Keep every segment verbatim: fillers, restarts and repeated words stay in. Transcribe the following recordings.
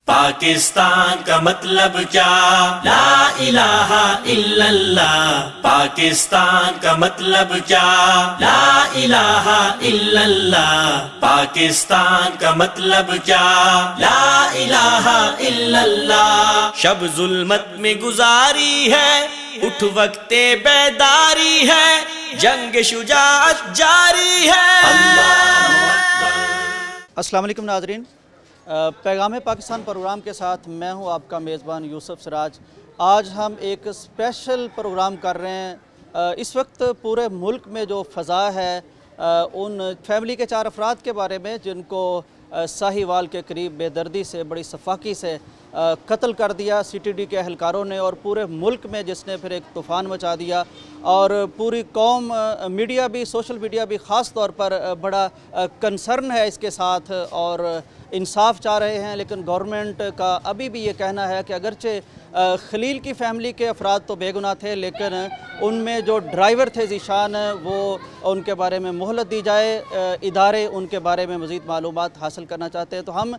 پاکستان کا مطلب کیا؟ لا الہ الا اللہ. پاکستان کا مطلب کیا؟ لا الہ الا اللہ. پاکستان کا مطلب کیا؟ لا الہ الا اللہ. شب ظلمت میں گزاری ہے، اٹھ وقت بیداری ہے، جنگ شجاعت جاری ہے. اللہ اکبر. السلام علیکم ناظرین، پیغام پاکستان پروگرام کے ساتھ میں ہوں آپ کا میزبان یوسف سراج. آج ہم ایک اسپیشل پروگرام کر رہے ہیں. اس وقت پورے ملک میں جو فضا ہے ان فیملی کے چار افراد کے بارے میں جن کو ساہیوال کے قریب بے دردی سے، بڑی سفاکی سے قتل کر دیا سی ٹی ڈی کے اہلکاروں نے، اور پورے ملک میں جس نے پھر ایک طوفان مچا دیا، اور پوری قوم، میڈیا بھی، سوشل میڈیا بھی خاص طور پر بڑا کنسرن ہے اس کے ساتھ اور انصاف چاہ رہے ہیں. لیکن گورنمنٹ کا ابھی بھی یہ کہنا ہے کہ اگرچہ خلیل کی فیملی کے افراد تو بے گناہ تھے، لیکن ان میں جو ڈرائیور تھے ذیشان، وہ ان کے بارے میں مہلت دی جائے. ادارے ان کے بارے میں مزید معلومات حاصل کرنا چاہتے ہیں. تو ہم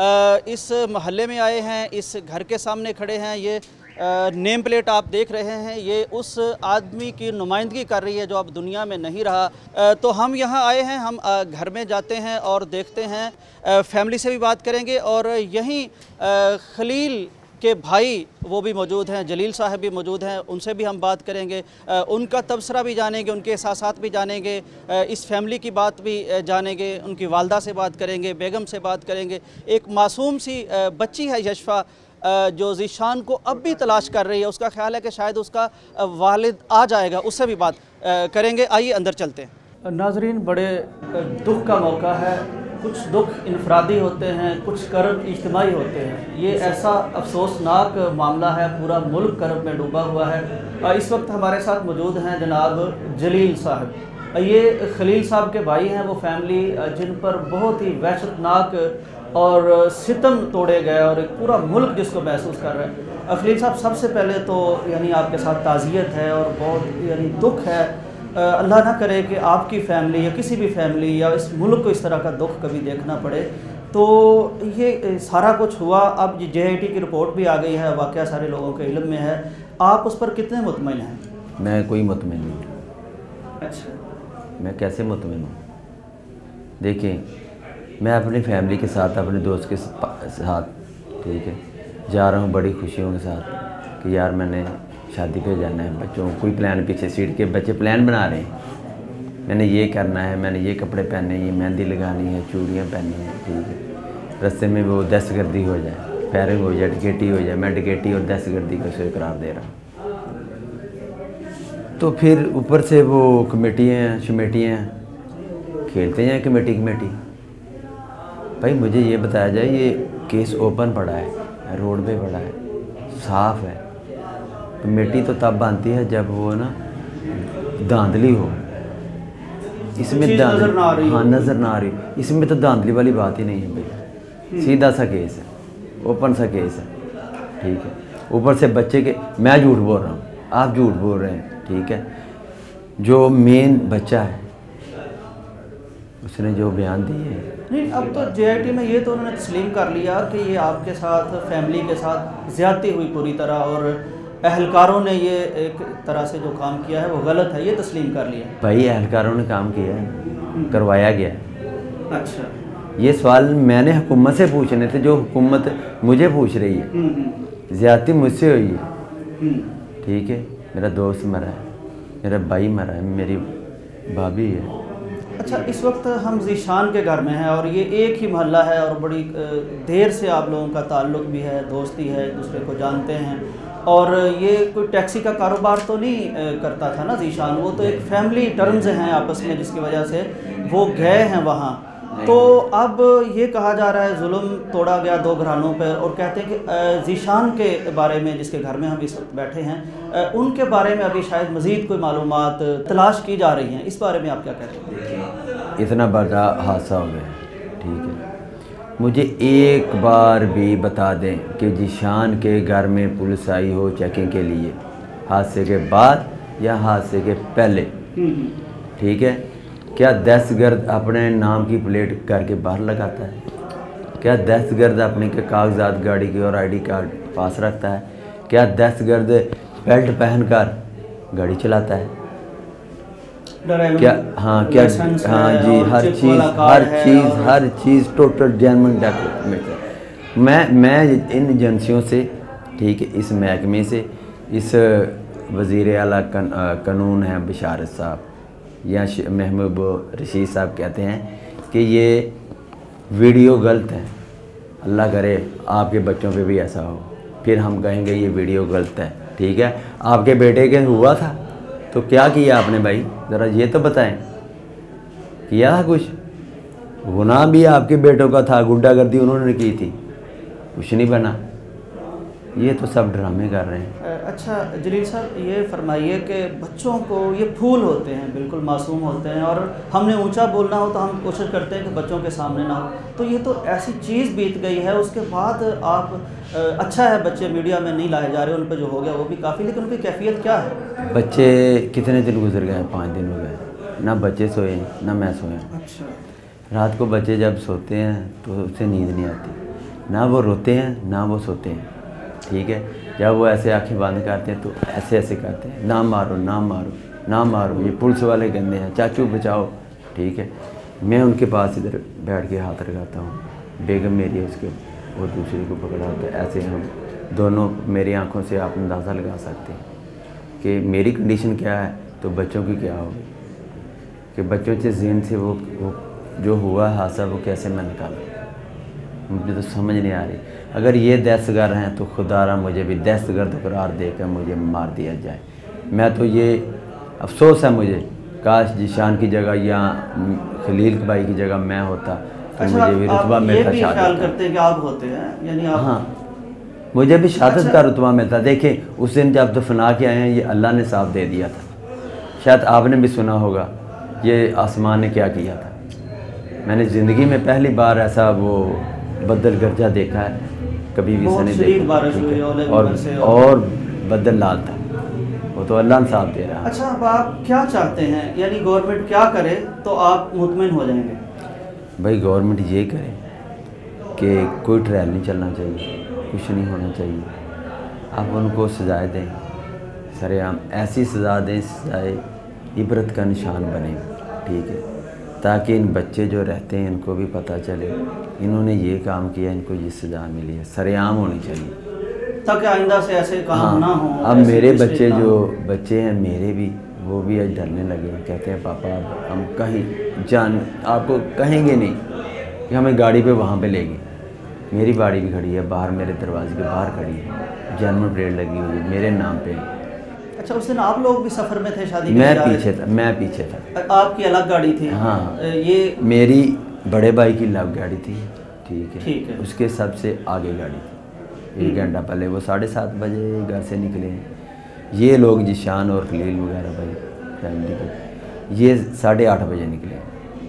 اس محلے میں آئے ہیں، اس گھر کے سامنے کھڑے ہیں. یہ نیم پلیٹ آپ دیکھ رہے ہیں، یہ اس آدمی کی نمائندگی کر رہی ہے جو اب دنیا میں نہیں رہا. تو ہم یہاں آئے ہیں، ہم گھر میں جاتے ہیں اور دیکھتے ہیں، فیملی سے بھی بات کریں گے. اور یہیں خلیل کے بھائی وہ بھی موجود ہیں، جلیل صاحب بھی موجود ہیں، ان سے بھی ہم بات کریں گے، ان کا تبصرہ بھی جانیں گے، ان کے احساسات بھی جانیں گے، اس فیملی کی بات بھی جانیں گے، ان کی والدہ سے بات کریں گے، بیگم سے بات کریں گے. ایک معصوم سی بچی ہے یشفا جو ذیشان کو اب بھی تلاش کر رہی ہے. اس کا خیال ہے کہ شاید اس کا والد آ جائے گا، اس سے بھی بات کریں گے. آئیے اندر چلتے ہیں. ناظرین، بڑے دکھ کا موقع ہے. کچھ دکھ انفرادی ہوتے ہیں، کچھ کرب اجتماعی ہوتے ہیں. یہ ایسا افسوسناک معاملہ ہے، پورا ملک کرب میں ڈوبا ہوا ہے. اس وقت ہمارے ساتھ موجود ہیں جناب جلیل صاحب. یہ خلیل صاحب کے بھائی ہیں، وہ فیملی جن پر بہت ہی وحشتناک اور ستم توڑے گئے اور ایک پورا ملک جس کو محسوس کر رہا ہے. خلیل صاحب، سب سے پہلے تو یعنی آپ کے ساتھ تعزیت ہے اور بہت یعنی دکھ ہے. اللہ نہ کرے کہ آپ کی فیملی یا کسی بھی فیملی یا اس ملک کو اس طرح کا دکھ کبھی دیکھنا پڑے. تو یہ سارا کچھ ہوا، اب جے آئی ٹی کی رپورٹ بھی آ گئی ہے، واقعہ سارے لوگوں کے علم میں ہے. آپ اس پر کتنے مطمئن ہیں؟ میں کوئی مطمئن نہیں. اچھا، میں کیسے مطمئن ہوں؟ دیکھیں، میں اپنی فیملی کے ساتھ، اپنے دوست کے ساتھ ٹھیک ہے جا رہا ہوں بڑی خوشیوں کے ساتھ کہ یار میں نے شادی پہ جانا ہے. بچوں کوئی پلان پیچھے سیٹ کے بچے پلان بنا رہے ہیں، میں نے یہ کرنا ہے، میں نے یہ کپڑے پہننے ہیں، یہ مہندی لگانی ہے، چوڑیاں پہننی ہیں. ٹھیک ہے، رستے میں وہ دہشت گردی ہو جائے، فائرنگ ہو جائے، ڈکیٹی ہو جائے. میں ڈکیٹی اور دہشت گردی کو اسے قرار دے رہا ہوں. تو پھر اوپر سے وہ کمیٹیاں شمیٹیاں کھیلتے ہیں. کمیٹی کمیٹی بھائی مجھے یہ بتایا جائے، یہ کیس اوپن پڑا ہے، روڈ پہ پڑا ہے، صاف ہے. کمیٹی تو تب بنتی ہے جب وہ نا دھاندلی ہو. اس میں دھاندلی ہاں نظر نہ آ رہی. اس میں تو دھاندلی والی بات ہی نہیں ہے بھائی، سیدھا سا کیس ہے، اوپن سا کیس ہے. ٹھیک ہے، اوپر سے بچے کے، میں جھوٹ بول رہا ہوں، آپ جھوٹ بول رہے ہیں. ٹھیک ہے، جو مین بچہ ہے اس نے جو بیان دیے ہیں. نہیں، اب تو جے آئی ٹی میں یہ تو انہوں نے تسلیم کر لیا کہ یہ آپ کے ساتھ، فیملی کے ساتھ زیادتی ہوئی پوری طرح، اور اہلکاروں نے یہ ایک طرح سے جو کام کیا ہے وہ غلط ہے، یہ تسلیم کر لیا. بھائی اہلکاروں نے کام کیا ہے، کروایا گیا ہے. اچھا، یہ سوال میں نے حکومت سے پوچھنے تھے، جو حکومت مجھے پوچھ رہی ہے. زیادتی مجھ سے ہوئی ہے. ٹھیک ہے، میرا دوست مرا ہے، میرا بھائی مرا ہے، میری بھابھی ہے. اچھا، اس وقت ہم ذیشان کے گھر میں ہیں اور یہ ایک ہی محلہ ہے اور بڑی دیر سے آپ لوگوں کا تعلق بھی ہے، دوستی ہے، ایک دوسرے کو جانتے ہیں. اور یہ کوئی ٹیکسی کا کاروبار تو نہیں کرتا تھا نا ذیشان، وہ تو ایک فیملی ٹرمز ہیں آپس میں جس کی وجہ سے وہ گئے ہیں وہاں. تو اب یہ کہا جا رہا ہے ظلم توڑا گیا دو گھرانوں پر، اور کہتے ہیں کہ ذیشان کے بارے میں، جس کے گھر میں ہم اس وقت بیٹھے ہیں، ان کے بارے میں ابھی شاید مزید کوئی معلومات تلاش کی جا رہی ہیں. اس بارے میں آپ کیا کہتے ہیں؟ اتنا بڑا حادثہ ہو گیا. ٹھیک ہے، مجھے ایک بار بھی بتا دیں کہ ذیشان کے گھر میں پولیس آئی ہو چیکنگ کے لیے، حادثے کے بعد یا حادثے کے پہلے. ٹھیک ہے، کیا دہشت گرد اپنے نام کی پلیٹ کر کے باہر لگاتا ہے؟ کیا دہشت گرد اپنے کے کاغذات گاڑی کی اور آئی ڈی کارڈ پاس رکھتا ہے؟ کیا دہشت گرد بیلٹ پہن کر گاڑی چلاتا ہے؟ کیا ہاں کیا ہاں جی ہر چیز ہر چیز ہر چیز ٹوٹل جینوئن ڈاکومنٹ ہے۔ میں میں ان ایجنسیوں سے ٹھیک ہے، اس محکمے سے، اس وزیر اعلیٰ قانون ہیں بشارت صاحب یا محبوب رشید صاحب کہتے ہیں کہ یہ ویڈیو غلط ہے، اللہ کرے آپ کے بچوں پہ بھی ایسا ہو، پھر ہم کہیں گے یہ ویڈیو غلط ہے، ٹھیک ہے؟ آپ کے بیٹے کے ہوا تھا تو کیا کیا آپ نے بھائی؟ ذرا یہ تو بتائیں، کیا تھا کچھ؟ گناہ بھی آپ کے بیٹوں کا تھا، گنڈا گردی انہوں نے کی تھی، کچھ نہیں بنا، یہ تو سب ڈرامے کر رہے ہیں۔ اچھا جلیل صاحب یہ فرمائیے کہ بچوں کو یہ پھول ہوتے ہیں، بالکل معصوم ہوتے ہیں، اور ہم نے اونچا بولنا ہو تو ہم کوشش کرتے ہیں کہ بچوں کے سامنے نہ ہو، تو یہ تو ایسی چیز بیت گئی ہے، اس کے بعد آپ اچھا ہے بچے میڈیا میں نہیں لائے جا رہے، ان پہ جو ہو گیا وہ بھی کافی، لیکن ان کی کیفیت کیا ہے؟ بچے کتنے دن گزر گئے؟ پانچ دن ہو گئے، نہ بچے سوئے نہ میں سوئے۔ اچھا، رات کو بچے جب سوتے ہیں تو اسے نیند نہیں آتی، نہ وہ روتے ہیں نہ وہ سوتے ہیں، ٹھیک ہے؟ جب وہ ایسے آنکھیں بند کرتے ہیں تو ایسے ایسے کرتے ہیں، نہ مارو نہ مارو نہ مارو، یہ پولیس والے گندے ہیں، چاچو بچاؤ، ٹھیک ہے؟ میں ان کے پاس ادھر بیٹھ کے ہاتھ لگاتا ہوں، بیگم میری اس کے وہ دوسرے کو پکڑا ہوتا ہے، ایسے ہم دونوں، میری آنکھوں سے آپ اندازہ لگا سکتے ہیں کہ میری کنڈیشن کیا ہے تو بچوں کی کیا ہوگی، کہ بچوں کے ذہن سے وہ وہ جو ہوا حادثہ وہ کیسے میں نکالا، مجھے تو سمجھ نہیں آ رہی۔ اگر یہ دہشت گرد ہیں تو خدا را مجھے بھی دہشت گرد قرار دے کر مجھے مار دیا جائے۔ میں تو یہ افسوس ہے مجھے، کاش جیشان کی جگہ یا خلیل بھائی کی جگہ میں ہوتا تو مجھے بھی رتبہ ملتا، شہادت کرتے ہیں کہ آپ ہوتے ہیں، یعنی آپ ہاں مجھے بھی شہادت کا رتبہ ملتا۔ دیکھیں اس دن جب دفنا کے آئے ہیں یہ اللہ نے صاف دے دیا تھا، شاید آپ نے بھی سنا ہوگا یہ آسمان نے کیا کیا تھا۔ میں نے زندگی میں پہلی بار ایسا وہ بدل گرجا دیکھا ہے، کبھی بھی نہیں دیکھا، اور اور بدل لال تھا، وہ تو اللہ انصاف دے رہا ہے۔ اچھا اب آپ کیا چاہتے ہیں، یعنی گورنمنٹ کیا کرے تو آپ مطمئن ہو جائیں گے؟ بھائی گورنمنٹ یہ کرے کہ کوئی ٹرائل نہیں چلنا چاہیے، کچھ نہیں ہونا چاہیے، آپ ان کو سزائے دیں، سر عام ایسی سزا دیں، سزائے عبرت کا نشان بنے، ٹھیک ہے؟ تاکہ ان بچے جو رہتے ہیں ان کو بھی پتہ چلے انہوں نے یہ کام کیا، ان کو یہ سزا ملی ہے، سر عام ہونی چاہیے تاکہ آئندہ سے ایسے کام نہ ہوں۔ اب میرے بچے جو بچے ہیں میرے بھی، وہ بھی آج ڈرنے لگے ہیں، کہتے ہیں پاپا اب ہم کہیں جان آپ کو کہیں گے نہیں کہ ہمیں گاڑی پہ وہاں پہ لے گئے۔ میری گاڑی بھی کھڑی ہے باہر، میرے دروازے کے باہر کھڑی ہے، جنم پلیٹ لگی ہوئی ہے میرے نام پہ۔ اچھا اس دن آپ لوگ بھی سفر میں تھے شادی میں پیچھے تھا میں پیچھے تھا آپ کی الگ گاڑی تھی؟ ہاں یہ میری بڑے بھائی کی لو گاڑی تھی، ٹھیک ہے؟ ٹھیک ہے، اس کے سب سے آگے گاڑی تھی، ایک گھنٹہ پہلے وہ ساڑھے سات بجے گھر سے نکلے ہیں، یہ لوگ جیشان اور خلیل وغیرہ بھائی فیملی کے یہ ساڑھے آٹھ بجے نکلے،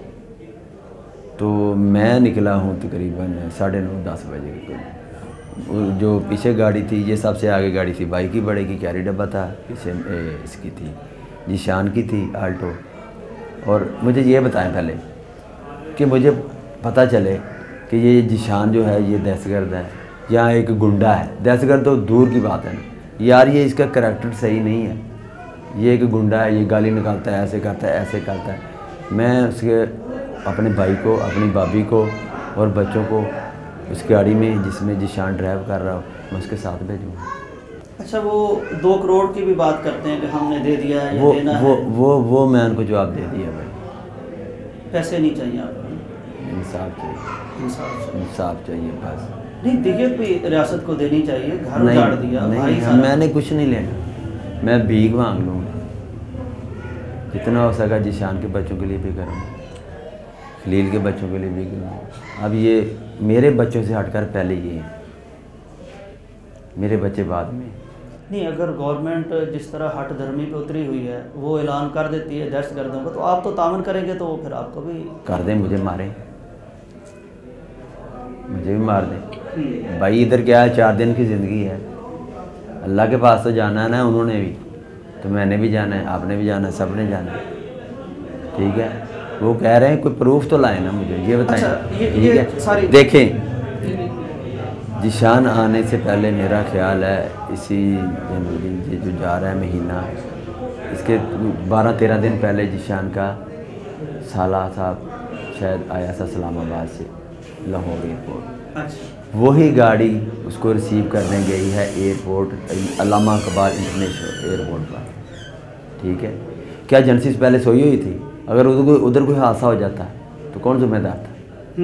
تو میں نکلا ہوں تقریباً ساڑھے نو دس بجے کے قریب۔ جو پیچھے گاڑی تھی یہ سب سے آگے گاڑی تھی، بائی کی بڑے کی کیری ڈبہ تھا، پیچھے اس کی تھی جیشان کی تھی آلٹو۔ اور مجھے یہ بتائیں پہلے کہ مجھے پتہ چلے کہ یہ جیشان جو ہے یہ دہشت گرد ہے یا ایک گنڈا ہے، دہشت گرد تو دور کی بات ہے نا یار، یہ اس کا کریکٹر صحیح نہیں ہے، یہ ایک گنڈا ہے، یہ گالی نکالتا ہے، ایسے کرتا ہے ایسے کرتا ہے۔ میں اس کے اپنے بھائی کو، اپنی بابی کو اور بچوں کو اس گاڑی میں جس میں جیشان ڈرائیو کر رہا ہوں میں اس کے ساتھ بھیجوں گا۔ اچھا وہ دو کروڑ کی بھی بات کرتے ہیں کہ ہم نے دے دیا ہے یا وہ دینا وہ ہے، وہ وہ میں ان کو جواب دے دیا بھائی، پیسے نہیں چاہیے آپ کو، انصاف چاہیے، انصاف سے انصاف چاہیے بس۔ نہیں دیت بھی ریاست کو دینی چاہیے، گھر نہیں اجاڑ دیا بھائی نہیں سارا۔ میں نے کچھ نہیں لینا، میں بھیک مانگ لوں گا، جتنا ہو سکا جیشان کے بچوں کے لیے بھی کروں گا، خلیل کے بچوں کے لیے بھی کروں گا۔ اب یہ میرے بچوں سے ہٹ کر پہلے یہ ہیں، میرے بچے بعد میں۔ نہیں اگر گورنمنٹ جس طرح ہٹ دھرمی پہ اتری ہوئی ہے وہ اعلان کر دیتی ہے دہشت گردوں کو، تو آپ تو تعاون کریں گے تو وہ پھر آپ کو بھی کر دیں، مجھے ماریں، مجھے بھی مار دیں بھائی۔ ادھر کیا ہے، چار دن کی زندگی ہے، اللہ کے پاس تو جانا ہے نا، انہوں نے بھی تو میں نے بھی جانا ہے، آپ نے بھی جانا ہے، سب نے جانا ہے، ٹھیک ہے؟ وہ کہہ رہے ہیں کوئی پروف تو لائیں نا مجھے، یہ بتائیں، ٹھیک ہے؟ دیکھیں ذیشان آنے سے پہلے میرا خیال ہے اسی جنوری یہ جو جا رہا ہے مہینہ، اس کے بارہ تیرہ دن پہلے ذیشان کا سالہ صاحب شاید آیا تھا اسلام آباد سے لاہور ایئرپورٹ، وہی گاڑی اس کو ریسیو کرنے گئی ہے ایئرپورٹ علامہ اقبال انٹرنیشنل ایئرپورٹ پر، ٹھیک ہے؟ کیا ایجنسی سے پہلے سوئی ہوئی تھی؟ اگر ادھر کوئی ادھر کوئی حادثہ ہو جاتا تو کون ذمہ دار تھا؟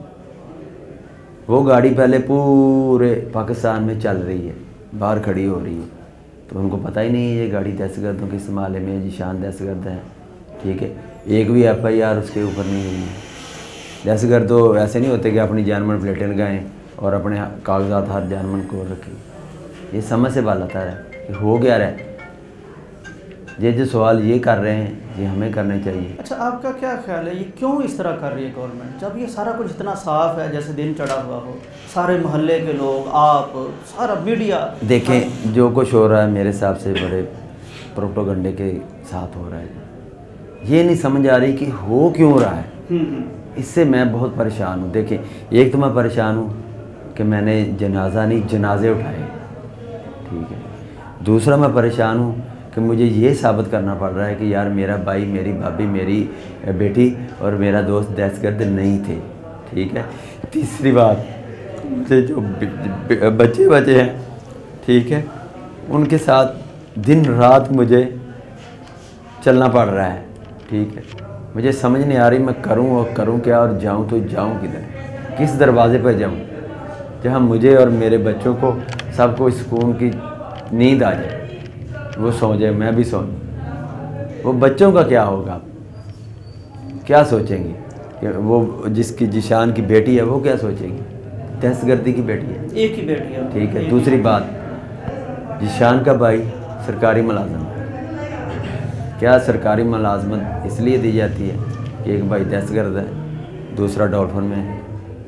وہ گاڑی پہلے پورے پاکستان میں چل رہی ہے، باہر کھڑی ہو رہی ہے، تو ان کو پتہ ہی نہیں ہے یہ گاڑی دہشت گردوں کے استعمال میں، ذیشان دہشت گرد ہے، ٹھیک ہے؟ ایک بھی ایف آئی آر اس کے اوپر نہیں ہوئی ہے۔ دہشت گرد تو ایسے نہیں ہوتے کہ اپنی جانمن پلیٹیں لگائیں اور اپنے کاغذات ہر جانمن کو رکھیں، یہ سمجھ سے بات آتا ہے کہ ہو گیا رہا ہے۔ یہ جو سوال یہ کر رہے ہیں یہ ہمیں کرنے چاہیے۔ اچھا، آپ کا کیا خیال ہے یہ کیوں اس طرح کر رہی ہے گورنمنٹ، جب یہ سارا کچھ اتنا صاف ہے، جیسے دن چڑھا ہوا ہو، سارے محلے کے لوگ، آپ، سارا میڈیا؟ دیکھیں جو کچھ ہو رہا ہے میرے حساب سے بڑے پروپیگنڈے کے ساتھ ہو رہا ہے، یہ نہیں سمجھ آ رہی کہ ہو کیوں رہا ہے، اس سے میں بہت پریشان ہوں۔ دیکھیں ایک تو میں پریشان ہوں کہ میں نے جنازہ نہیں جنازے اٹھائے، ٹھیک ہے؟ دوسرا میں پریشان ہوں کہ مجھے یہ ثابت کرنا پڑ رہا ہے کہ یار میرا بھائی، میری بھابھی، میری بیٹی اور میرا دوست دہشت گرد نہیں تھے، ٹھیک ہے؟ تیسری بات، مجھے جو بچے بچے ہیں، ٹھیک ہے، ان کے ساتھ دن رات مجھے چلنا پڑ رہا ہے، ٹھیک ہے؟ مجھے سمجھ نہیں آ رہی میں کروں اور کروں کیا، اور جاؤں تو جاؤں کدھر، کس دروازے پہ جاؤں جہاں مجھے اور میرے بچوں کو سب کو سکون کی نیند آ جائے، وہ سو جائے، میں بھی سو جاؤں۔ وہ بچوں کا کیا ہوگا، کیا سوچیں گے کہ وہ جس کی ذیشان کی بیٹی ہے وہ کیا سوچے گی؟ دہشت گردی کی بیٹی ہے، ایک ہی بیٹی ہے، ٹھیک ہے؟ دوسری بات، ذیشان کا بھائی سرکاری ملازم ہے، کیا سرکاری ملازمت اس لیے دی جاتی ہے کہ ایک بھائی دہشت گرد ہے، دوسرا ڈولفن میں ہے؟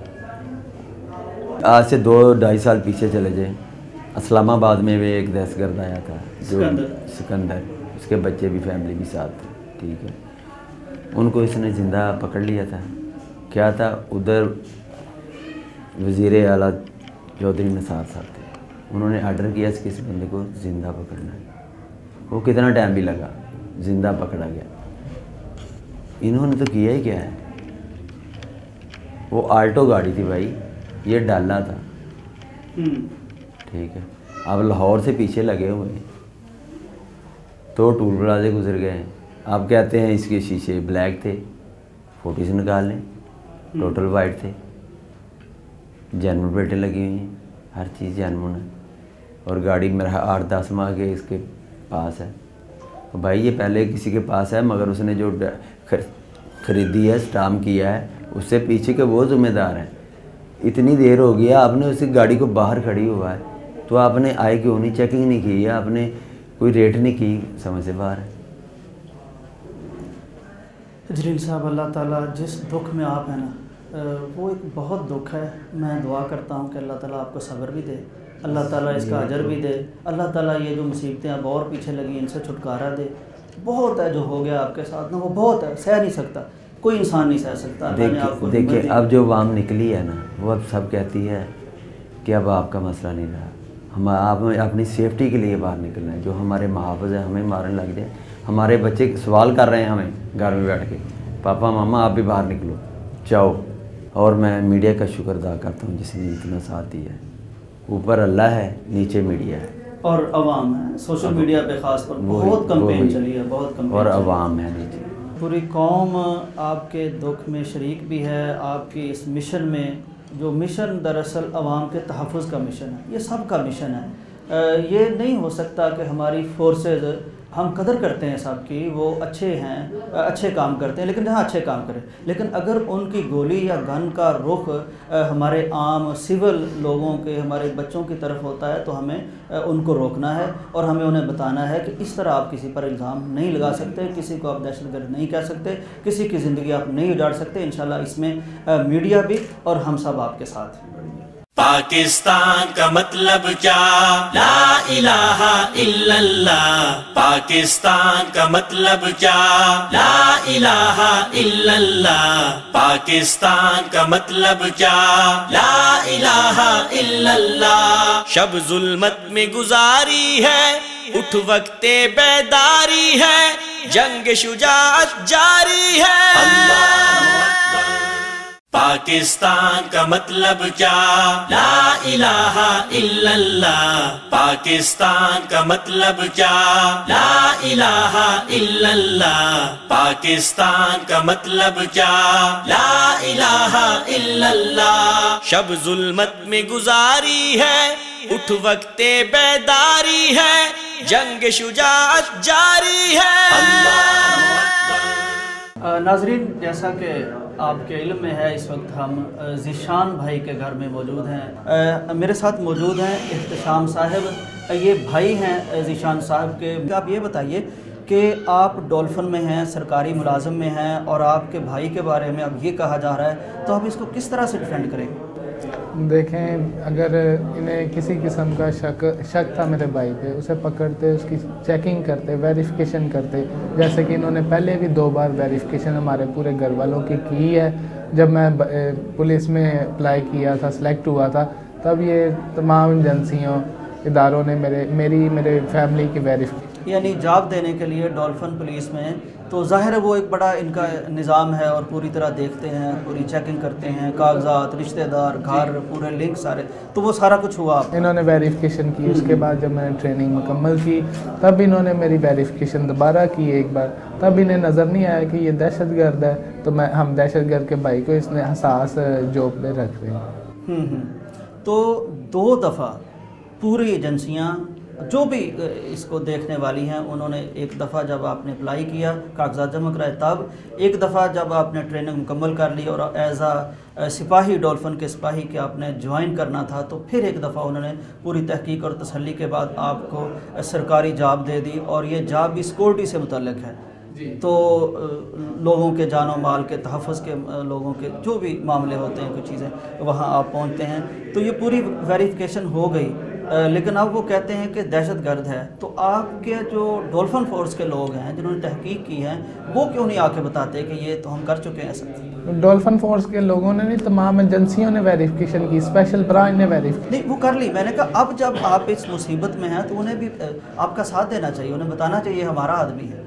آج سے دو ڈھائی سال پیچھے چلے جائیں، اسلام آباد میں بھی ایک دہشت گرد آیا تھا جو سکندر، اس کے بچے بھی فیملی بھی ساتھ تھے، ٹھیک ہے؟ ان کو اس نے زندہ پکڑ لیا تھا، کیا تھا ادھر وزیر اعلیٰ چودھری نثار صاحب تھے، انہوں نے آرڈر کیا اس کسی بندے کو زندہ پکڑنا ہے، وہ کتنا ٹائم بھی لگا، زندہ پکڑا گیا۔ انہوں نے تو کیا ہی کیا ہے، وہ آلٹو گاڑی تھی بھائی، یہ ڈالا تھا، ٹھیک ہے؟ اب لاہور سے پیچھے لگے ہوئے ہیں، تو ٹول پلازے گزر گئے ہیں، آپ کہتے ہیں اس کے شیشے بلیک تھے، فوٹو سے نکال لیں، ٹوٹل وائٹ تھے، جینون پلیٹیں لگی ہوئی ہیں، ہر چیز جینون ہے، اور گاڑی میرا آٹھ دس ماہ کے اس کے پاس ہے۔ بھائی یہ پہلے کسی کے پاس ہے، مگر اس نے جو خریدی ہے، اسٹامپ کیا ہے، اس سے پیچھے کے وہ ذمہ دار ہیں۔ اتنی دیر ہو گیا، آپ نے اسی گاڑی کو باہر کھڑی ہوا ہے تو آپ نے آئے کیوں نہیں، چیکنگ نہیں کی ہے، آپ نے کوئی ریٹ نہیں کی، سمجھ سے باہر ہے۔ جلیل صاحب، اللہ تعالیٰ جس دکھ میں آپ ہیں نا، وہ ایک بہت دکھ ہے، میں دعا کرتا ہوں کہ اللہ تعالیٰ آپ کو صبر بھی دے، اللہ تعالیٰ اس کا اجر بھی دے، اللہ تعالیٰ یہ جو مصیبتیں اب اور پیچھے لگی ان سے چھٹکارا دے۔ بہت ہے جو ہو گیا آپ کے ساتھ نا، وہ بہت ہے، سہ نہیں سکتا، کوئی انسان نہیں سہ سکتا۔ دیکھیں اب جو عوام نکلی ہے نا، وہ اب سب کہتی ہے کہ اب آپ کا مسئلہ نہیں رہا، ہم آپ اپنی سیفٹی کے لیے باہر نکلنا ہے، جو ہمارے محافظ ہیں ہمیں مارنے لگ جائیں، ہمارے بچے سوال کر رہے ہیں ہمیں گھر میں بیٹھ کے، پاپا ماما آپ بھی باہر نکلو جاؤ۔ اور میں میڈیا کا شکر ادا کرتا ہوں جس نے اتنا ساتھ دیا ہے، اوپر اللہ ہے، نیچے میڈیا ہے اور عوام ہے، سوشل میڈیا پہ خاص پر بہت کمپین چلی ہے، بہت کمپین، اور عوام ہے نیچے۔ پوری قوم آپ کے دکھ میں شریک بھی ہے، آپ کی اس مشن میں، جو مشن دراصل عوام کے تحفظ کا مشن ہے، یہ سب کا مشن ہے۔ یہ نہیں ہو سکتا کہ ہماری فورسز، ہم قدر کرتے ہیں سب کی، وہ اچھے ہیں، اچھے کام کرتے ہیں، لیکن جہاں اچھے کام کریں، لیکن اگر ان کی گولی یا گن کا رخ ہمارے عام سول لوگوں کے، ہمارے بچوں کی طرف ہوتا ہے تو ہمیں ان کو روکنا ہے، اور ہمیں انہیں بتانا ہے کہ اس طرح آپ کسی پر الزام نہیں لگا سکتے، کسی کو آپ دہشت گرد نہیں کہہ سکتے، کسی کی زندگی آپ نہیں اجاڑ سکتے۔ انشاءاللہ اس میں میڈیا بھی اور ہم سب آپ کے ساتھ ہیں۔ पाकिस्तान का मतलब क्या, ला इलाहा इल्लल्लाह। पाकिस्तान का मतलब क्या, ला इलाहा इल्लल्लाह। पाकिस्तान का मतलब क्या, ला इलाहा इल्लल्लाह। शब जुल्मत में गुजारी है, उठ वक्ते बेदारी है, जंग शुजाअत जारी है। अल्लाहु अकबर। पाकिस्तान का मतलब क्या, ला इलाहा इल्लल्लाह। पाकिस्तान का मतलब क्या, ला इलाहा इल्लल्लाह। पाकिस्तान का मतलब क्या, ला इलाहा इल्लल्लाह। शब जुल्मत में गुजारी है, उठ वक्ते बेदारी है, जंग शुजाअत जारी है। अल्लाहु अकबर। नाज़रीन, जैसा कि आपके इल्म में है, इस वक्त हम ज़ीशान भाई के घर में मौजूद हैं। मेरे साथ मौजूद हैं इख्तिशाम साहब, ये भाई हैं ज़ीशान साहब के। आप ये बताइए कि आप डॉल्फिन में हैं, सरकारी मुलाजम में हैं, और आपके भाई के बारे में अब ये कहा जा रहा है, तो आप इसको किस तरह से डिफेंड करेंगे? देखें, अगर इन्हें किसी किस्म का शक शक था मेरे भाई पे, उसे पकड़ते, उसकी चेकिंग करते, वेरिफिकेशन करते, जैसे कि इन्होंने पहले भी दो बार वेरिफिकेशन हमारे पूरे घर वालों की की है। जब मैं पुलिस में अप्लाई किया था, सिलेक्ट हुआ था, तब ये तमाम एजेंसियों, इदारों ने मेरे मेरी मेरे फैमिली की वेरिफिकेशन, यानी जॉब देने के लिए डॉल्फिन पुलिस में, तो ज़ाहिर है वो एक बड़ा इनका निज़ाम है और पूरी तरह देखते हैं, पूरी चेकिंग करते हैं, कागजात, रिश्तेदार, घर, पूरे लिंक सारे, तो वो सारा कुछ हुआ। इन्होंने वेरिफिकेशन की। उसके बाद जब मैंने ट्रेनिंग मुकम्मल की, तब इन्होंने मेरी वेरिफिकेशन दोबारा की एक बार। तब इन्हें नज़र नहीं आया कि ये दहशत गर्द है, तो मैं हम दहशत गर्द के भाई को इसने हसास जॉब पे रख रहे हैं। तो दो दफ़ा पूरी एजेंसियाँ जो भी इसको देखने वाली हैं, उन्होंने एक दफ़ा जब आपने अप्लाई किया, कागजात जमा कराए, तब एक दफ़ा जब आपने ट्रेनिंग मुकम्मल कर ली और एज आ सिपाही, डॉल्फिन के सिपाही के आपने ज्वाइन करना था, तो फिर एक दफ़ा उन्होंने पूरी तहकीक और तसल्ली के बाद आपको सरकारी जॉब दे दी, और ये जॉब भी सिक्योरिटी से मुतल्लिक है। तो लोगों के जानो माल के तहफ़्फ़ुज़ के, लोगों के जो भी मामले होते हैं, कुछ चीज़ें, वहाँ आप पहुँचते हैं। तो ये पूरी वेरिफिकेशन हो गई, लेकिन अब वो कहते हैं कि दहशत गर्द है। तो आपके जो डॉल्फिन फोर्स के लोग हैं जिन्होंने तहकीक की है, वो क्यों नहीं आके बताते कि ये तो हम कर चुके हैं ऐसा? डॉल्फिन फोर्स के लोगों ने नहीं, तमाम एजेंसियों ने वेरिफिकेशन की, स्पेशल ब्रांच ने वेरिफिकेशन नहीं वो कर ली। मैंने कहा अब जब आप इस मुसीबत में हैं, तो उन्हें भी आपका साथ देना चाहिए, उन्हें बताना चाहिए हमारा आदमी है,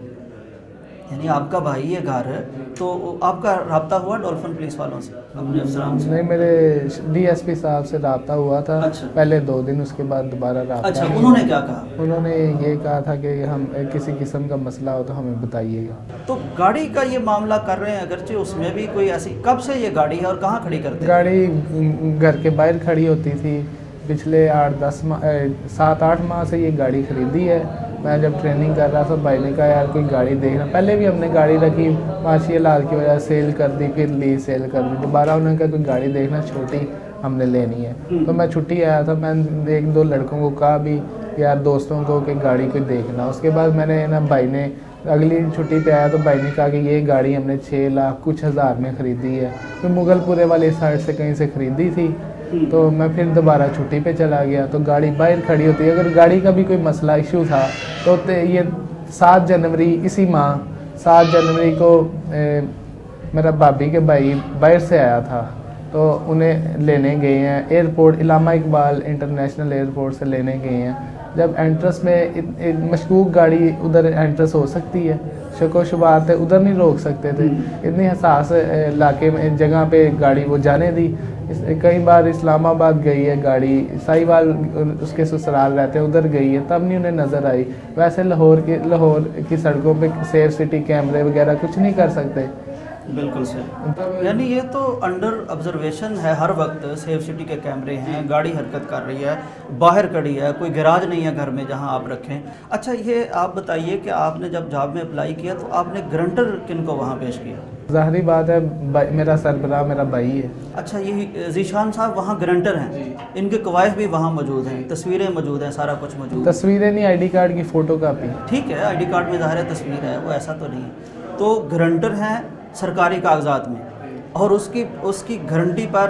यानी आपका भाई है घर है। तो आपका रब्ता हुआ डॉल्फिन पुलिस वालों से, अपने अफसरान से? नहीं, मेरे डीएसपी साहब से रब्ता हुआ था। अच्छा। पहले दो दिन, उसके बाद दोबारा रब्ता। अच्छा, उन्होंने क्या कहा? उन्होंने ये कहा था कि हम किसी किस्म का मसला हो तो हमें बताइएगा। तो गाड़ी का ये मामला कर रहे हैं, अगरचे उसमें भी कोई ऐसी, कब से ये गाड़ी है और कहाँ खड़ी करते हैं? गाड़ी घर के बाहर खड़ी होती थी, पिछले आठ दस माह सात आठ माह से ये गाड़ी ख़रीदी है। मैं जब ट्रेनिंग कर रहा था, भाई ने कहा यार कोई गाड़ी देखना। पहले भी हमने गाड़ी रखी, माशी हालात की वजह से सेल कर दी, फिर ली, सेल कर दी। दोबारा उन्होंने कहा कोई गाड़ी देखना, छोटी हमने लेनी है। तो मैं छुट्टी आया था, मैंने एक दो लड़कों को कहा भी यार दोस्तों को कि गाड़ी कोई देखना। उसके बाद मैंने ना भाई ने अगली छुट्टी पे आया तो भाई ने कहा कि ये गाड़ी हमने छः लाख कुछ हज़ार में ख़रीदी है, तो मुगलपुरे वाली साइड से कहीं से ख़रीदी थी। तो मैं फिर दोबारा छुट्टी पे चला गया, तो गाड़ी बाहर खड़ी होती है। अगर गाड़ी का भी कोई मसला इशू था तो ये सात जनवरी इसी माह सात जनवरी को ए, मेरा भाभी के भाई बाहर से आया था, तो उन्हें लेने गए हैं airport, Allama Iqbal international airport से लेने गए हैं। जब एंट्रेंस में इत, इत, मशकूक गाड़ी उधर एंट्रेंस हो सकती है, शको शुबात है, उधर नहीं रोक सकते थे। इतनी हसास इलाके में जगह पे गाड़ी वो जाने दी। कई बार इस्लामाबाद गई है गाड़ी, साहिवाल उसके ससुराल रहते हैं, उधर गई है, तब नहीं उन्हें नज़र आई। वैसे लाहौर की लाहौर की सड़कों पे सेफ सिटी कैमरे वगैरह कुछ नहीं कर सकते। बिल्कुल सही, यानी ये तो अंडर ऑब्जर्वेशन है हर वक्त। सेफ सिटी के कैमरे हैं, गाड़ी हरकत कर रही है, बाहर खड़ी है, कोई गैराज नहीं है घर में जहां आप रखें। अच्छा, ये आप बताइए कि आपने जब जॉब में अप्लाई किया तो आपने गारंटर किन को वहाँ पेश किया? ज़ाहिरी बात है, मेरा सरबराह मेरा भाई है। अच्छा, ये ज़ीशान साहब वहाँ गारंटर हैं, इनके कवायद भी वहाँ मौजूद हैं, तस्वीरें मौजूद हैं, सारा कुछ मौजूद। तस्वीरें नहीं, आई डी कार्ड की फ़ोटो कापी। ठीक है, आई डी कार्ड में ज़ाहिर तस्वीर है, वो ऐसा तो नहीं है। तो गारंटर हैं सरकारी कागजात में, और उसकी उसकी गारंटी पर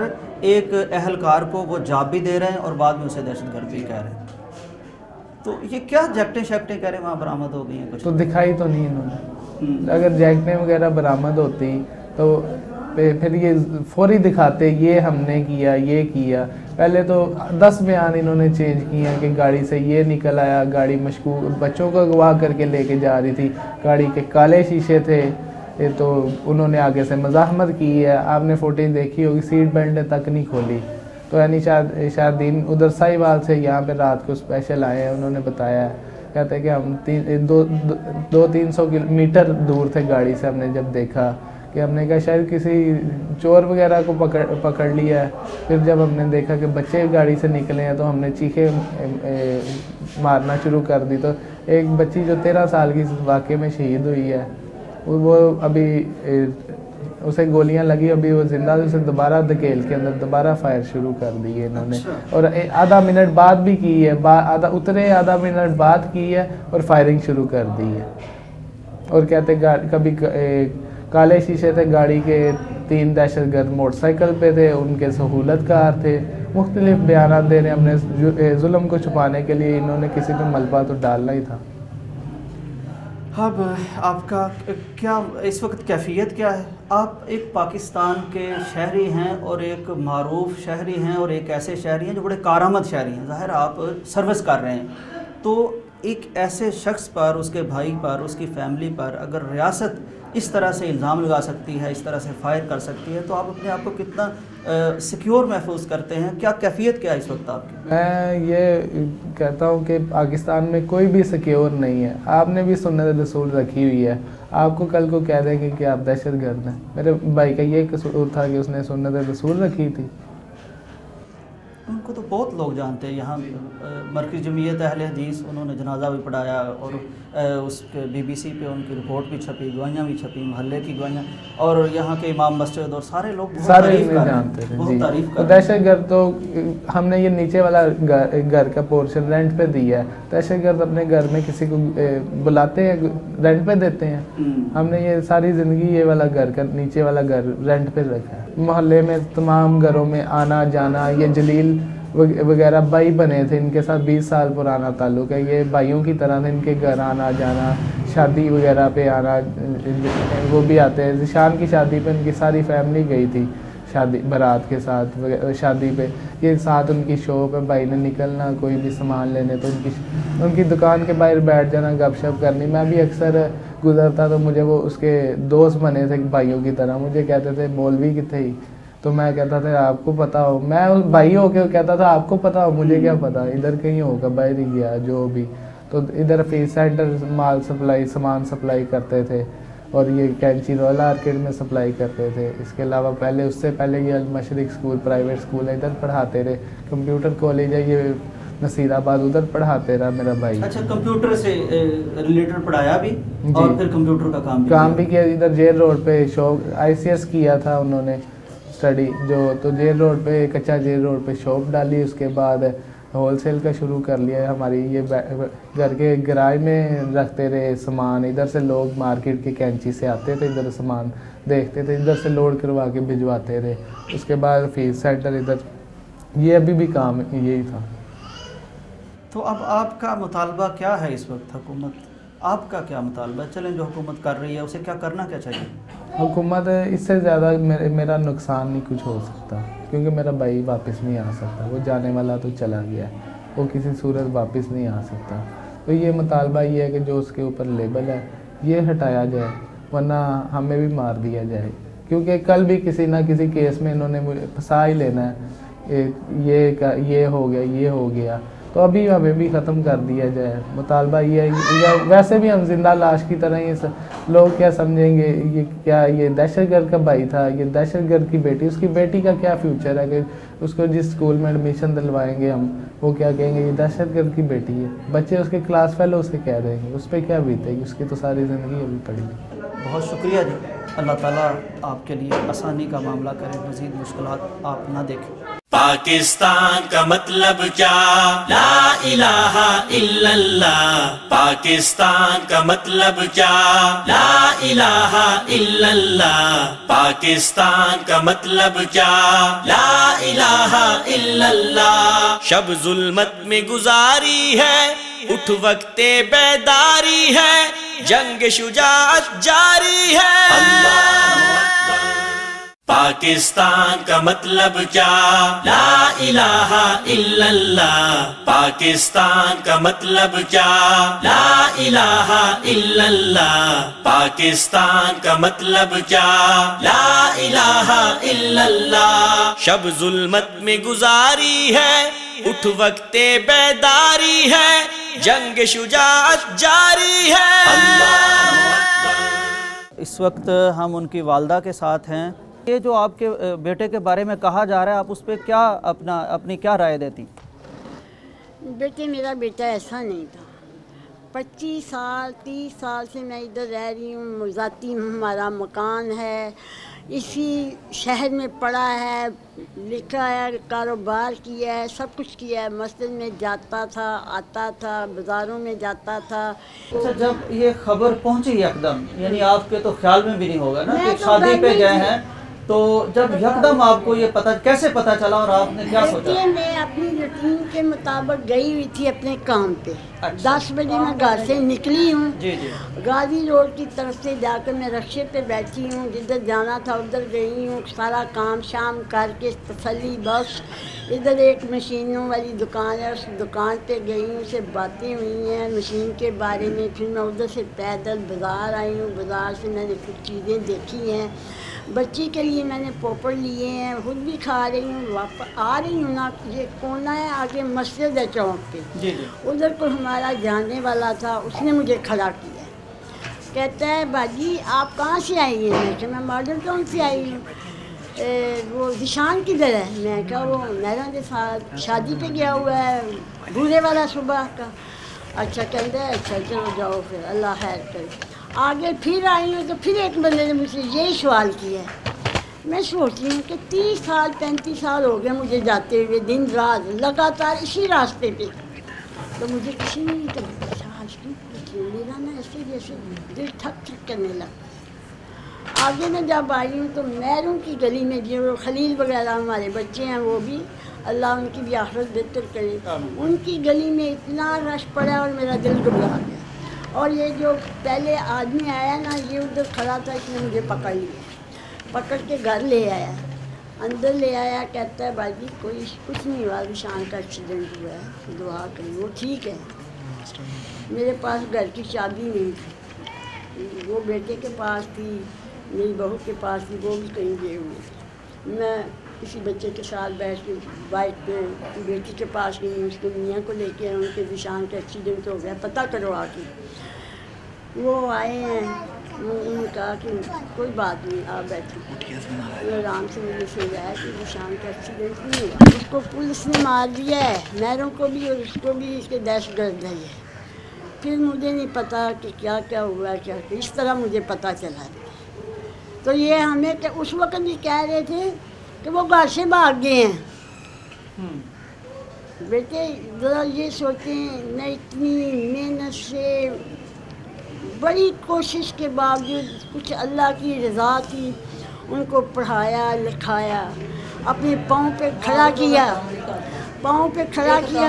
ایک اہلکار کو وہ جاب بھی دے رہے ہیں اور بعد میں اسے دہشت گرد بھی کہہ رہے ہیں. تو یہ کیا جیکٹیں شیکٹیں کہہ رہے ہیں وہاں برآمد ہو گئی ہیں کچھ؟ تو دکھائی تو نہیں انہوں نے. اگر جیکٹیں وغیرہ برآمد ہوتی تو پھر یہ فوری دکھاتے یہ ہم نے کیا یہ کیا. پہلے تو دس بیان انہوں نے چینج کیے ہیں کہ گاڑی سے یہ نکل آیا, گاڑی مشکوک بچوں کو اغوا کر کے لے کے جا رہی تھی, گاڑی کے کالے شیشے تھے, تو انہوں نے آگے سے مزاحمت کی ہے. آپ نے فوٹیج دیکھی ہوگی, سیٹ بیلٹ تک نہیں کھولی. تو یعنی شاہدین ادھر ساہیوال سے یہاں پہ رات کو اسپیشل آئے ہیں, انہوں نے بتایا ہے, کہتے ہیں کہ ہم تین دو دو تین سو میٹر دور تھے گاڑی سے, ہم نے جب دیکھا کہ ہم نے کہا شاید کسی چور وغیرہ کو پکڑ پکڑ لیا ہے. پھر جب ہم نے دیکھا کہ بچے گاڑی سے نکلے ہیں تو ہم نے چیخیں مارنا شروع کر دی. تو ایک بچی جو تیرہ سال کی واقعے میں شہید ہوئی ہے, وہ ابھی اسے گولیاں لگی, ابھی وہ زندہ, اسے دوبارہ دھکیل کے اندر دوبارہ فائر شروع کر دی ہے انہوں نے, اور آدھا منٹ بعد بھی کی ہے, آدھا اترے آدھا منٹ بعد کی ہے اور فائرنگ شروع کر دی ہے. اور کہتے کبھی کالے شیشے تھے گاڑی کے, تین دہشت گرد موٹر سائیکل پہ تھے, ان کے سہولت کار تھے, مختلف بیانات دے رہے ہیں. اپنے ظلم کو چھپانے کے لیے انہوں نے کسی پہ ملبہ تو ڈالنا ہی تھا. اب آپ کا کیا اس وقت کیفیت کیا ہے؟ آپ ایک پاکستان کے شہری ہیں اور ایک معروف شہری ہیں اور ایک ایسے شہری ہیں جو بڑے کارآمد شہری ہیں. ظاہر آپ سروس کر رہے ہیں, تو ایک ایسے شخص پر, اس کے بھائی پر, اس کی فیملی پر اگر ریاست اس طرح سے الزام لگا سکتی ہے, اس طرح سے فائر کر سکتی ہے, تو آپ اپنے آپ کو کتنا سیکیور محفوظ کرتے ہیں؟ کیا کیفیت کیا ہے اس وقت آپ کی؟ میں یہ کہتا ہوں کہ پاکستان میں کوئی بھی سیکیور نہیں ہے. آپ نے بھی سنت رسول رکھی ہوئی ہے, آپ کو کل کو کہہ دیں گے کہ آپ دہشت گرد ہیں. میرے بھائی کا یہ قصور تھا کہ اس نے سنت رسول رکھی تھی. ان کو تو بہت لوگ جانتے ہیں. یہاں مرکز جمعیت اہل حدیث, انہوں نے جنازہ بھی پڑھایا, اور اس کے بی بی سی پہ ان کی رپورٹ بھی چھپی, گوائیاں بھی چھپی, محلے کی گوائیاں, اور یہاں کے امام مسجد اور سارے لوگ سارے جانتے ہیں. بہت تعریف جی, دہشت گرد تو ہم نے یہ نیچے والا گھر کا پورشن رینٹ پہ دیا ہے. دہشت گرد اپنے گھر میں کسی کو بلاتے ہیں, رینٹ پہ دیتے ہیں. ہم نے یہ ساری زندگی یہ والا گھر کا نیچے والا گھر رینٹ پہ رکھا ہے. محلے میں تمام گھروں میں آنا جانا, یہ جلیل وغیرہ بھائی بنے تھے, ان کے ساتھ بیس سال پرانا تعلق ہے. یہ بھائیوں کی طرح تھے, ان کے گھر آنا جانا, شادی وغیرہ پہ آنا, وہ بھی آتے ہیں. ذیشان کی شادی پہ ان کی ساری فیملی گئی تھی, شادی برات کے ساتھ شادی پہ. یہ ساتھ ان کی شاپ ہے, بھائی نے نکلنا کوئی بھی سامان لینے تو ان کی ان کی دکان کے باہر بیٹھ جانا, گپ شپ کرنی. میں بھی اکثر گزرتا تو مجھے وہ اس کے دوست بنے تھے بھائیوں کی طرح. مجھے کہتے تھے مولوی کتنے ہی, تو میں کہتا تھا آپ کو پتہ ہو, میں بھائی ہو کے کہتا تھا آپ کو پتہ ہو, مجھے کیا پتہ, ادھر کہیں ہوگا, باہر ہی گیا جو بھی. تو ادھر فیس سینٹر مال سپلائی سامان سپلائی کرتے تھے, اور یہ کینچی رویل آرکیڈ میں سپلائی کرتے تھے. اس کے علاوہ پہلے اس سے پہلے یہ المشرق اسکول پرائیویٹ اسکول ہے, ادھر پڑھاتے رہے. کمپیوٹر کالج ہے یہ نصیر آباد, ادھر پڑھاتے رہا میرا بھائی. اچھا, کمپیوٹر سے ریلیٹڈ پڑھایا بھی اور پھر کمپیوٹر کا کام بھی کام بھی کیا. ادھر جیل روڈ پہ شاپ, آئی سی ایس کیا تھا انہوں نے اسٹڈی جو, تو جیل روڈ پہ کچا جیل روڈ پہ شاپ ڈالی. اس کے بعد ہول سیل کا شروع کر لیا. ہماری یہ گھر کے گراج میں رکھتے رہے سامان. ادھر سے لوگ مارکیٹ کے کینچی سے آتے تھے, ادھر سامان دیکھتے تھے, ادھر سے لوڈ کروا کے بھجواتے رہے. اس کے بعد فیس سینٹر ادھر, یہ ابھی بھی کام یہی تھا. تو اب آپ کا مطالبہ کیا ہے اس وقت؟ حکومت آپ کا کیا مطالبہ ہے؟ چلیں جو حکومت کر رہی ہے اسے کیا کرنا کیا چاہیے؟ حکومت اس سے زیادہ میرا نقصان نہیں کچھ ہو سکتا, کیونکہ میرا بھائی واپس نہیں آ سکتا. وہ جانے والا تو چلا گیا ہے, وہ کسی صورت واپس نہیں آ سکتا. تو یہ مطالبہ یہ ہے کہ جو اس کے اوپر لیبل ہے یہ ہٹایا جائے, ورنہ ہمیں بھی مار دیا جائے. کیونکہ کل بھی کسی نہ کسی کیس میں انہوں نے مجھے پھنسا ہی لینا ہے, یہ یہ ہو گیا یہ ہو گیا, تو ابھی ہمیں بھی ختم کر دیا جائے. مطالبہ یہ ہے, یا ویسے بھی ہم زندہ لاش کی طرح ہی, لوگ کیا سمجھیں گے یہ کیا یہ دہشت گرد کا بھائی تھا, یہ دہشت گرد کی بیٹی, اس کی بیٹی کا کیا فیوچر ہے کہ اس کو جس اسکول میں ایڈمیشن دلوائیں گے ہم, وہ کیا کہیں گے یہ دہشت گرد کی بیٹی ہے. بچے اس کے کلاس فیلو اسے کہہ دیں گے, اس پہ کیا بیتے گی, اس کی تو ساری زندگی ابھی پڑی ہے. بہت شکریہ جی, اللہ تعالیٰ آپ کے لیے آسانی کا معاملہ کرے, مزید مشکلات آپ نہ دیکھیں. पाकिस्तान का मतलब क्या, ला इलाहा इल्लल्लाह। पाकिस्तान का मतलब क्या, ला इलाहा इल्लल्लाह। पाकिस्तान का मतलब क्या, ला इलाहा इल्लल्लाह। शब जुल्मत में गुजारी है, उठ वक्ते बेदारी है, जंग शुजाअत जारी है। पाकिस्तान का मतलब क्या, ला इलाहा इल्लल्लाह। पाकिस्तान का मतलब क्या, ला इलाहा इल्लल्लाह। पाकिस्तान का मतलब क्या, ला इलाहा इल्लल्लाह। शब जुल्मत में गुजारी है, उठ वक्ते बेदारी है, जंग शुजाअत जारी है। इस वक्त हम उनकी वालदा के साथ हैं। ये जो आपके बेटे के बारे में कहा जा रहा है, आप उस पर क्या अपना अपनी क्या राय देती? बेटे मेरा बेटा ऐसा नहीं था। पच्चीस साल तीस साल से मैं इधर रह रही हूँ, मुजाती हूँ, हमारा मकान है, इसी शहर में पढ़ा है, लिखा है, कारोबार किया है, सब कुछ किया है। मस्जिद में जाता था, आता था, बाज़ारों में जाता था। अच्छा, जब ये खबर पहुंची यकदम, यानी आपके तो ख्याल में भी नहीं होगा ना मैं कि तो शादी पे घर गए में हैं, तो जब यकदम आपको ये पता कैसे पता चला और आपने क्या सोचा? देखिए, मैं अपनी रूटीन के मुताबिक गई हुई थी अपने काम पे। अच्छा। दस बजे मैं घर से निकली हूँ। जी जी। गाजी रोड की तरफ से जाकर मैं रक्शे पे बैठी हूँ, जिधर जाना था उधर गई हूँ, सारा काम शाम करके तसल्ली बस। इधर एक मशीनों वाली दुकान है, उस दुकान पे गई हूँ, उससे बातें हुई हैं मशीन के बारे में। फिर मैं उधर से पैदल बाज़ार आई हूँ, बाज़ार से मैंने कुछ चीज़ें देखी हैं, बच्ची के लिए मैंने पोपड़ लिए हैं, खुद भी खा रही हूँ। वापस आ रही हूँ ना, ये कोना है आगे मस्जिद है चौक पे, जी जी। उधर को हमारा जानने वाला था, उसने मुझे खड़ा किया। कहता है बाजी आप कहाँ से आई हैं? मैं कहा मैं मॉडल टाउन से आई हूँ। वो निशान किधर है? मैं कहा वो मेरा के साथ शादी पे गया हुआ है, बूढ़े वाला सुबह का। अच्छा कहता है अच्छा चलो जाओ फिर, अल्लाह खैर करे। आगे फिर आई हूँ तो फिर एक बंदे ने मुझसे यही सवाल किया। मैं सोचती हूँ कि तीस साल पैंतीस साल हो गए मुझे जाते हुए, दिन रात लगातार इसी रास्ते पे। तो मुझे किसी ने नहीं कहा मेरा ना ऐसे जैसे दिल ठक ठक करने लगा। आगे मैं जब आई हूँ तो मैरों की गली में जो खलील वगैरह हमारे बच्चे हैं, वो भी अल्लाह उनकी भी आखिरत बेहतर करे, उनकी गली में इतना रश पड़ा और मेरा दिल घबरा गया। और ये जो पहले आदमी आया ना, ये उधर खड़ा था, इसने मुझे पकड़ लिया, पकड़ के घर ले आया, अंदर ले आया। कहता है बाजी कोई कुछ नहीं हुआ, विशान का एक्सीडेंट हुआ है, दुआ करी वो ठीक है। मेरे पास घर की चाबी नहीं थी, वो बेटे के पास थी, मेरी बहू के पास थी, वो भी कहीं गए हुए। मैं किसी बच्चे के साथ बैठ के बाइक पे बेटी के पास गई, उसके मियाँ को लेके आए, उनके विशान का एक्सीडेंट हो गया, पता करो आके। वो आए हैं, उन्होंने कहा कि कोई बात नहीं आप बैठो। आराम से मुझे समझाया कि विशान का एक्सीडेंट नहीं हुआ, उसको पुलिस ने मार दिया है, मैरों को भी और उसको भी, इसके दहशतगर्द है। फिर मुझे नहीं पता कि क्या क्या हुआ, क्या इस तरह मुझे पता चला। तो ये हमें कि उस वक्त भी कह रहे थे कि वो घर से भाग गए हैं। बेटे ज़रा ये सोचें, मैं इतनी मेहनत से बड़ी कोशिश के बावजूद, कुछ अल्लाह की रज़ा थी, उनको पढ़ाया लिखाया, अपने पाँव पे खड़ा किया, पाँव पे खड़ा किया।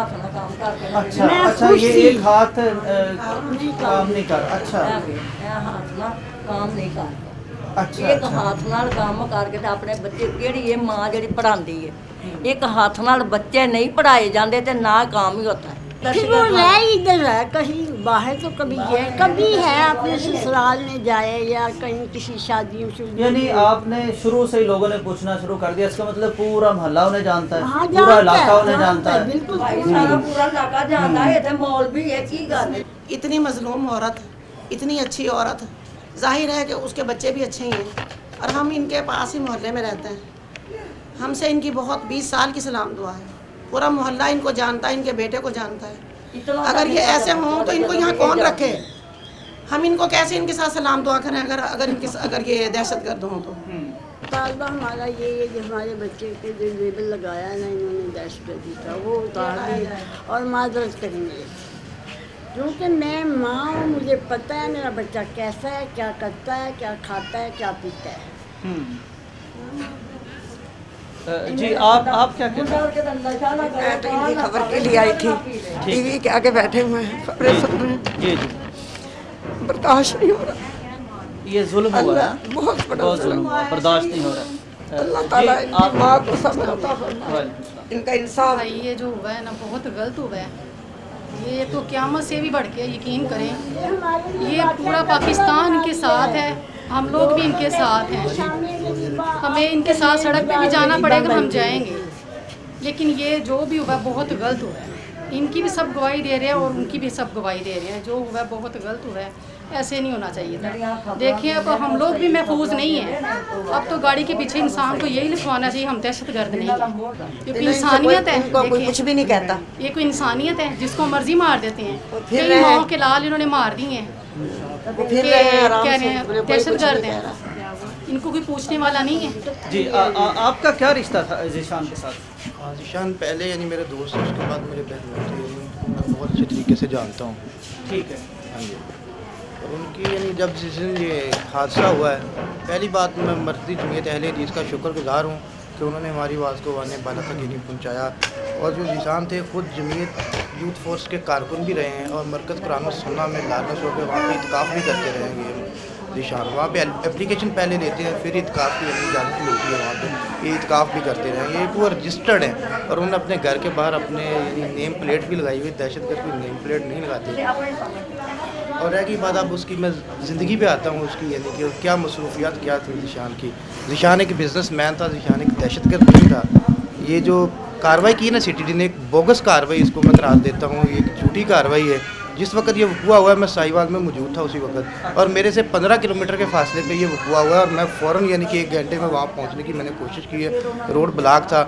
अच्छा मैं अच्छा, खुश ये थी। एक हाथ अ, नहीं काम नहीं कर। अच्छा हाथ ना काम नहीं करता, अच्छा एक अच्छा। हाथ नाल काम करके ते अपने बच्चे केड़ी ये माँ जेड़ी पढ़ाती है, एक हाथ नाल बच्चे नहीं पढ़ाए जाते ते ना काम ही होता है। फिर वो रह इधर है, कहीं बाहर तो कभी गए, कभी है अपने ससुराल में जाए या कहीं किसी शादियों से। यानी आपने शुरू से ही लोगों ने पूछना शुरू कर दिया, इसका मतलब पूरा मोहल्ला उन्हें जानता है, हाँ, पूरा जानता इलाका है, उन्हें जानता है। बिल्कुल भाई सारा पूरा इलाका जानता है, इतने मॉल भी है की गल है। इतनी मजलूम औरत, इतनी अच्छी औरत, जाहिर है कि उसके बच्चे भी अच्छे ही हैं, और हम इनके पास ही मोहल्ले में रहते हैं। हमसे इनकी बहुत बीस साल की सलाम दुआ है, पूरा मोहल्ला इनको जानता है, इनके बेटे को जानता है। अगर ये ऐसे हों तो इनको यहाँ कौन रखे? हम इनको कैसे इनके साथ सलाम दुआ करें अगर अगर इनके अगर ये दहशतगर्द हों तो? तालबा हमारा ये है जो हमारे बच्चे को जो लेबल लगाया है ना इन्होंने दहशतगर्दी का, वो उतार दिए और माजरत करेंगे, क्योंकि मैं माँ हूँ, मुझे पता है मेरा बच्चा कैसा है, क्या करता है, क्या खाता है, क्या पीता है। जी आप आप क्या कहते हैं? मैं तो इनकी खबर के लिए आई थी, टीवी के आगे बैठे हुए हैं, खबरें सुन रहे हैं। जी जी बर्दाश्त नहीं हो रहा, ये जुल्म हुआ है, अल्लाह बहुत बड़ा बहुत जुल्म जुल्म हुआ, बर्दाश्त नहीं हो रहा। अल्लाह ताला जी, इनकी आप- माँ को सब्र अता फरमाए, वालेकुम सलाम। इनका इंसाफ। भाई ये जो हुआ है ना बहुत गलत हुआ है, ये तो क़यामत से भी बढ़ के यकीन करें, ये पूरा पाकिस्तान के साथ है, हम लोग भी इनके साथ हैं, हमें इनके साथ सड़क पे भी जाना पड़ेगा, हम जाएंगे, लेकिन ये जो भी हुआ बहुत गलत हुआ है। इनकी भी सब गवाही दे रहे हैं और उनकी भी सब गवाही दे रहे हैं, जो हुआ है बहुत गलत हुआ है, ऐसे नहीं होना चाहिए था। देखिए अब हम लोग भी महफूज नहीं हैं, अब तो गाड़ी के पीछे इंसान को यही लिखवाना चाहिए हम दहशतगर्द नहीं हैं, क्योंकि इंसानियत है, इनको कोई कुछ भी नहीं कहता। ये कोई इंसानियत है जिसको मर्जी मार देते हैं। फिर कई रहे- माओ के लाल इन्होंने मार दिए हैं, वो फिर कि रहे हैं आराम कह से, रहे हैं उन्हें कोई कुछ दहशतगर्द नहीं हैं, कह रहा। इनको कोई पूछने वाला नहीं है। जी आ, आ, आपका क्या रिश्ता था ज़ीशान के साथ? ज़ीशान पहले यानी मेरे दोस्त है, उसके बाद मेरे बहन भाई थे, यानी मैं बहुत अच्छे तरीके से जानता हूँ। ठीक है। हाँ जी। और उनकी यानी जब जिस दिन ये हादसा हुआ है, पहली बात मैं मर्दी जमीयत अहले हदीस का शुक्रगुजार हूँ कि उन्होंने हमारी आवाज़ को आने बाला तक नहीं पहुँचाया। और जो ज़ीशान थे खुद जमीयत यूथ फोर्स के कारकुन भी रहे हैं और मरकज़ कुरान व सुन्ना में लालना शो पे वहाँ पे इत्काफ़ भी करते रहेंगे। ज़ीशान वहाँ पे एप्लीकेशन पहले लेते हैं, फिर इत्काफ़ की यानी इजाज़त होती है, वहाँ पे ये इत्काफ़ भी करते रहेंगे। ये पूरा रजिस्टर्ड है और उन्होंने अपने घर के बाहर अपने यानी नेम प्लेट भी लगाई हुई, दहशतगर्द की नेम प्लेट नहीं लगाते। और रह की बात अब उसकी मैं ज़िंदगी पे आता हूँ उसकी, यानी कि क्या मसरूफियात क्या थी ज़ीशान की। ज़ीशान एक बिज़नेस मैन था, ज़ीशान एक दहशतगर्द नहीं था। ये जो कार्रवाई की ना सिटी डी ने, एक बोगस कार्रवाई इसको मैं करार देता हूँ, ये एक झूठी कार्रवाई है। जिस वक्त ये वक़ुआ हुआ है मैं साहिवाल में मौजूद था उसी वक्त, और मेरे से पंद्रह किलोमीटर के फासले पे ये वक़ुआ हुआ है और मैं फ़ौरन यानी कि एक घंटे में वहाँ पहुँचने की मैंने कोशिश की है। रोड ब्लॉक था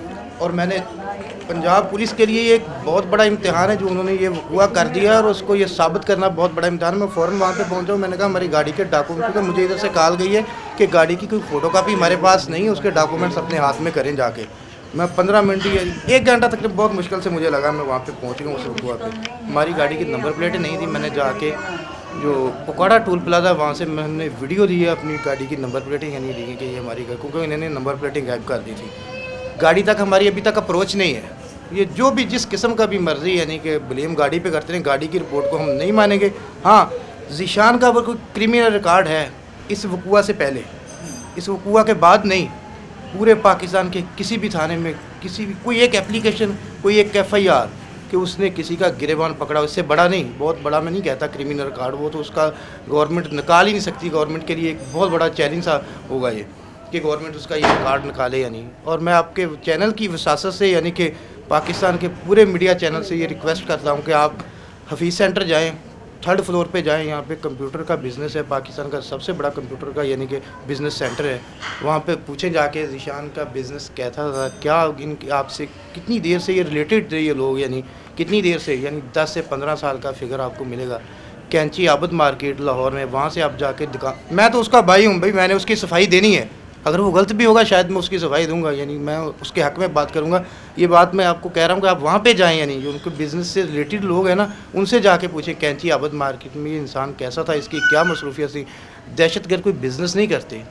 और मैंने पंजाब पुलिस के लिए एक बहुत बड़ा इम्तिहान है जो उन्होंने ये वक़ुआ कर दिया और उसको ये साबित करना बहुत बड़ा इम्तिहान। मैं फ़ौरन वहाँ पे पहुँचा हूँ, मैंने कहा हमारी गाड़ी के डॉक्यूमेंट, क्योंकि मुझे इधर से कॉल गई है कि गाड़ी की कोई फ़ोटो कापी हमारे पास नहीं है, उसके डॉक्यूमेंट्स अपने हाथ में करें जाके। मैं पंद्रह मिनट ही एक घंटा तक बहुत मुश्किल से मुझे लगा, मैं वहाँ पे पहुँच गया उस वक़ुआ पे। हमारी गाड़ी की नंबर प्लेटें नहीं थी, मैंने जाके जो पकौड़ा टूल प्लाजा वहाँ से मैंने वीडियो दी है अपनी गाड़ी की नंबर प्लेटें यानी दी कि ये हमारी गाड़ी, क्योंकि इन्होंने नंबर प्लेटें गायब कर दी थी। गाड़ी तक हमारी अभी तक अप्रोच नहीं है। ये जो भी जिस किस्म का भी मर्जी यानी कि ब्लेम गाड़ी पे करते हैं, गाड़ी की रिपोर्ट को हम नहीं मानेंगे। हाँ, ज़ीशान का अगर कोई क्रिमिनल रिकॉर्ड है इस वक़ुआ से पहले, इस वक़ुआ के बाद नहीं, पूरे पाकिस्तान के किसी भी थाने में किसी भी कोई एक एप्लीकेशन, कोई एक एफ आई आर कि उसने किसी का गिरेबान पकड़ा, उससे बड़ा नहीं, बहुत बड़ा मैं नहीं कहता क्रिमिनल रिकॉर्ड, वो तो उसका गवर्नमेंट निकाल ही नहीं सकती। गवर्नमेंट के लिए एक बहुत बड़ा चैलेंज सा होगा ये कि गवर्नमेंट उसका ये रिकॉर्ड निकाले या नहीं। और मैं आपके चैनल की वसासत से यानी कि पाकिस्तान के पूरे मीडिया चैनल से ये रिक्वेस्ट करता हूँ कि आप हफीज़ सेंटर जाएँ, थर्ड फ्लोर पे जाएं, यहाँ पे कंप्यूटर का बिज़नेस है, पाकिस्तान का सबसे बड़ा कंप्यूटर का यानी कि बिज़नेस सेंटर है। वहाँ पे पूछें जाके ज़ीशान का बिज़नेस कैसा था, क्या इन आपसे कितनी देर से ये रिलेटेड थे ये लोग, यानी कितनी देर से, यानी दस से पंद्रह साल का फिगर आपको मिलेगा। कैंची आबद मार्केट लाहौर में, वहाँ से आप जाके दुकान, मैं तो उसका भाई हूँ भाई, मैंने उसकी सफाई देनी है। अगर वो गलत भी होगा शायद मैं उसकी सफाई दूंगा, यानी मैं उसके हक़ में बात करूंगा। ये बात मैं आपको कह रहा हूँ कि आप वहाँ पे जाएं, यानी जो उनके बिज़नेस से रिलेटेड लोग हैं ना, उनसे जाके पूछें कैंची आबद मार्केट में ये इंसान कैसा था, इसकी क्या मसरूफियत थी। दहशतगर्द कोई बिज़नेस नहीं करते,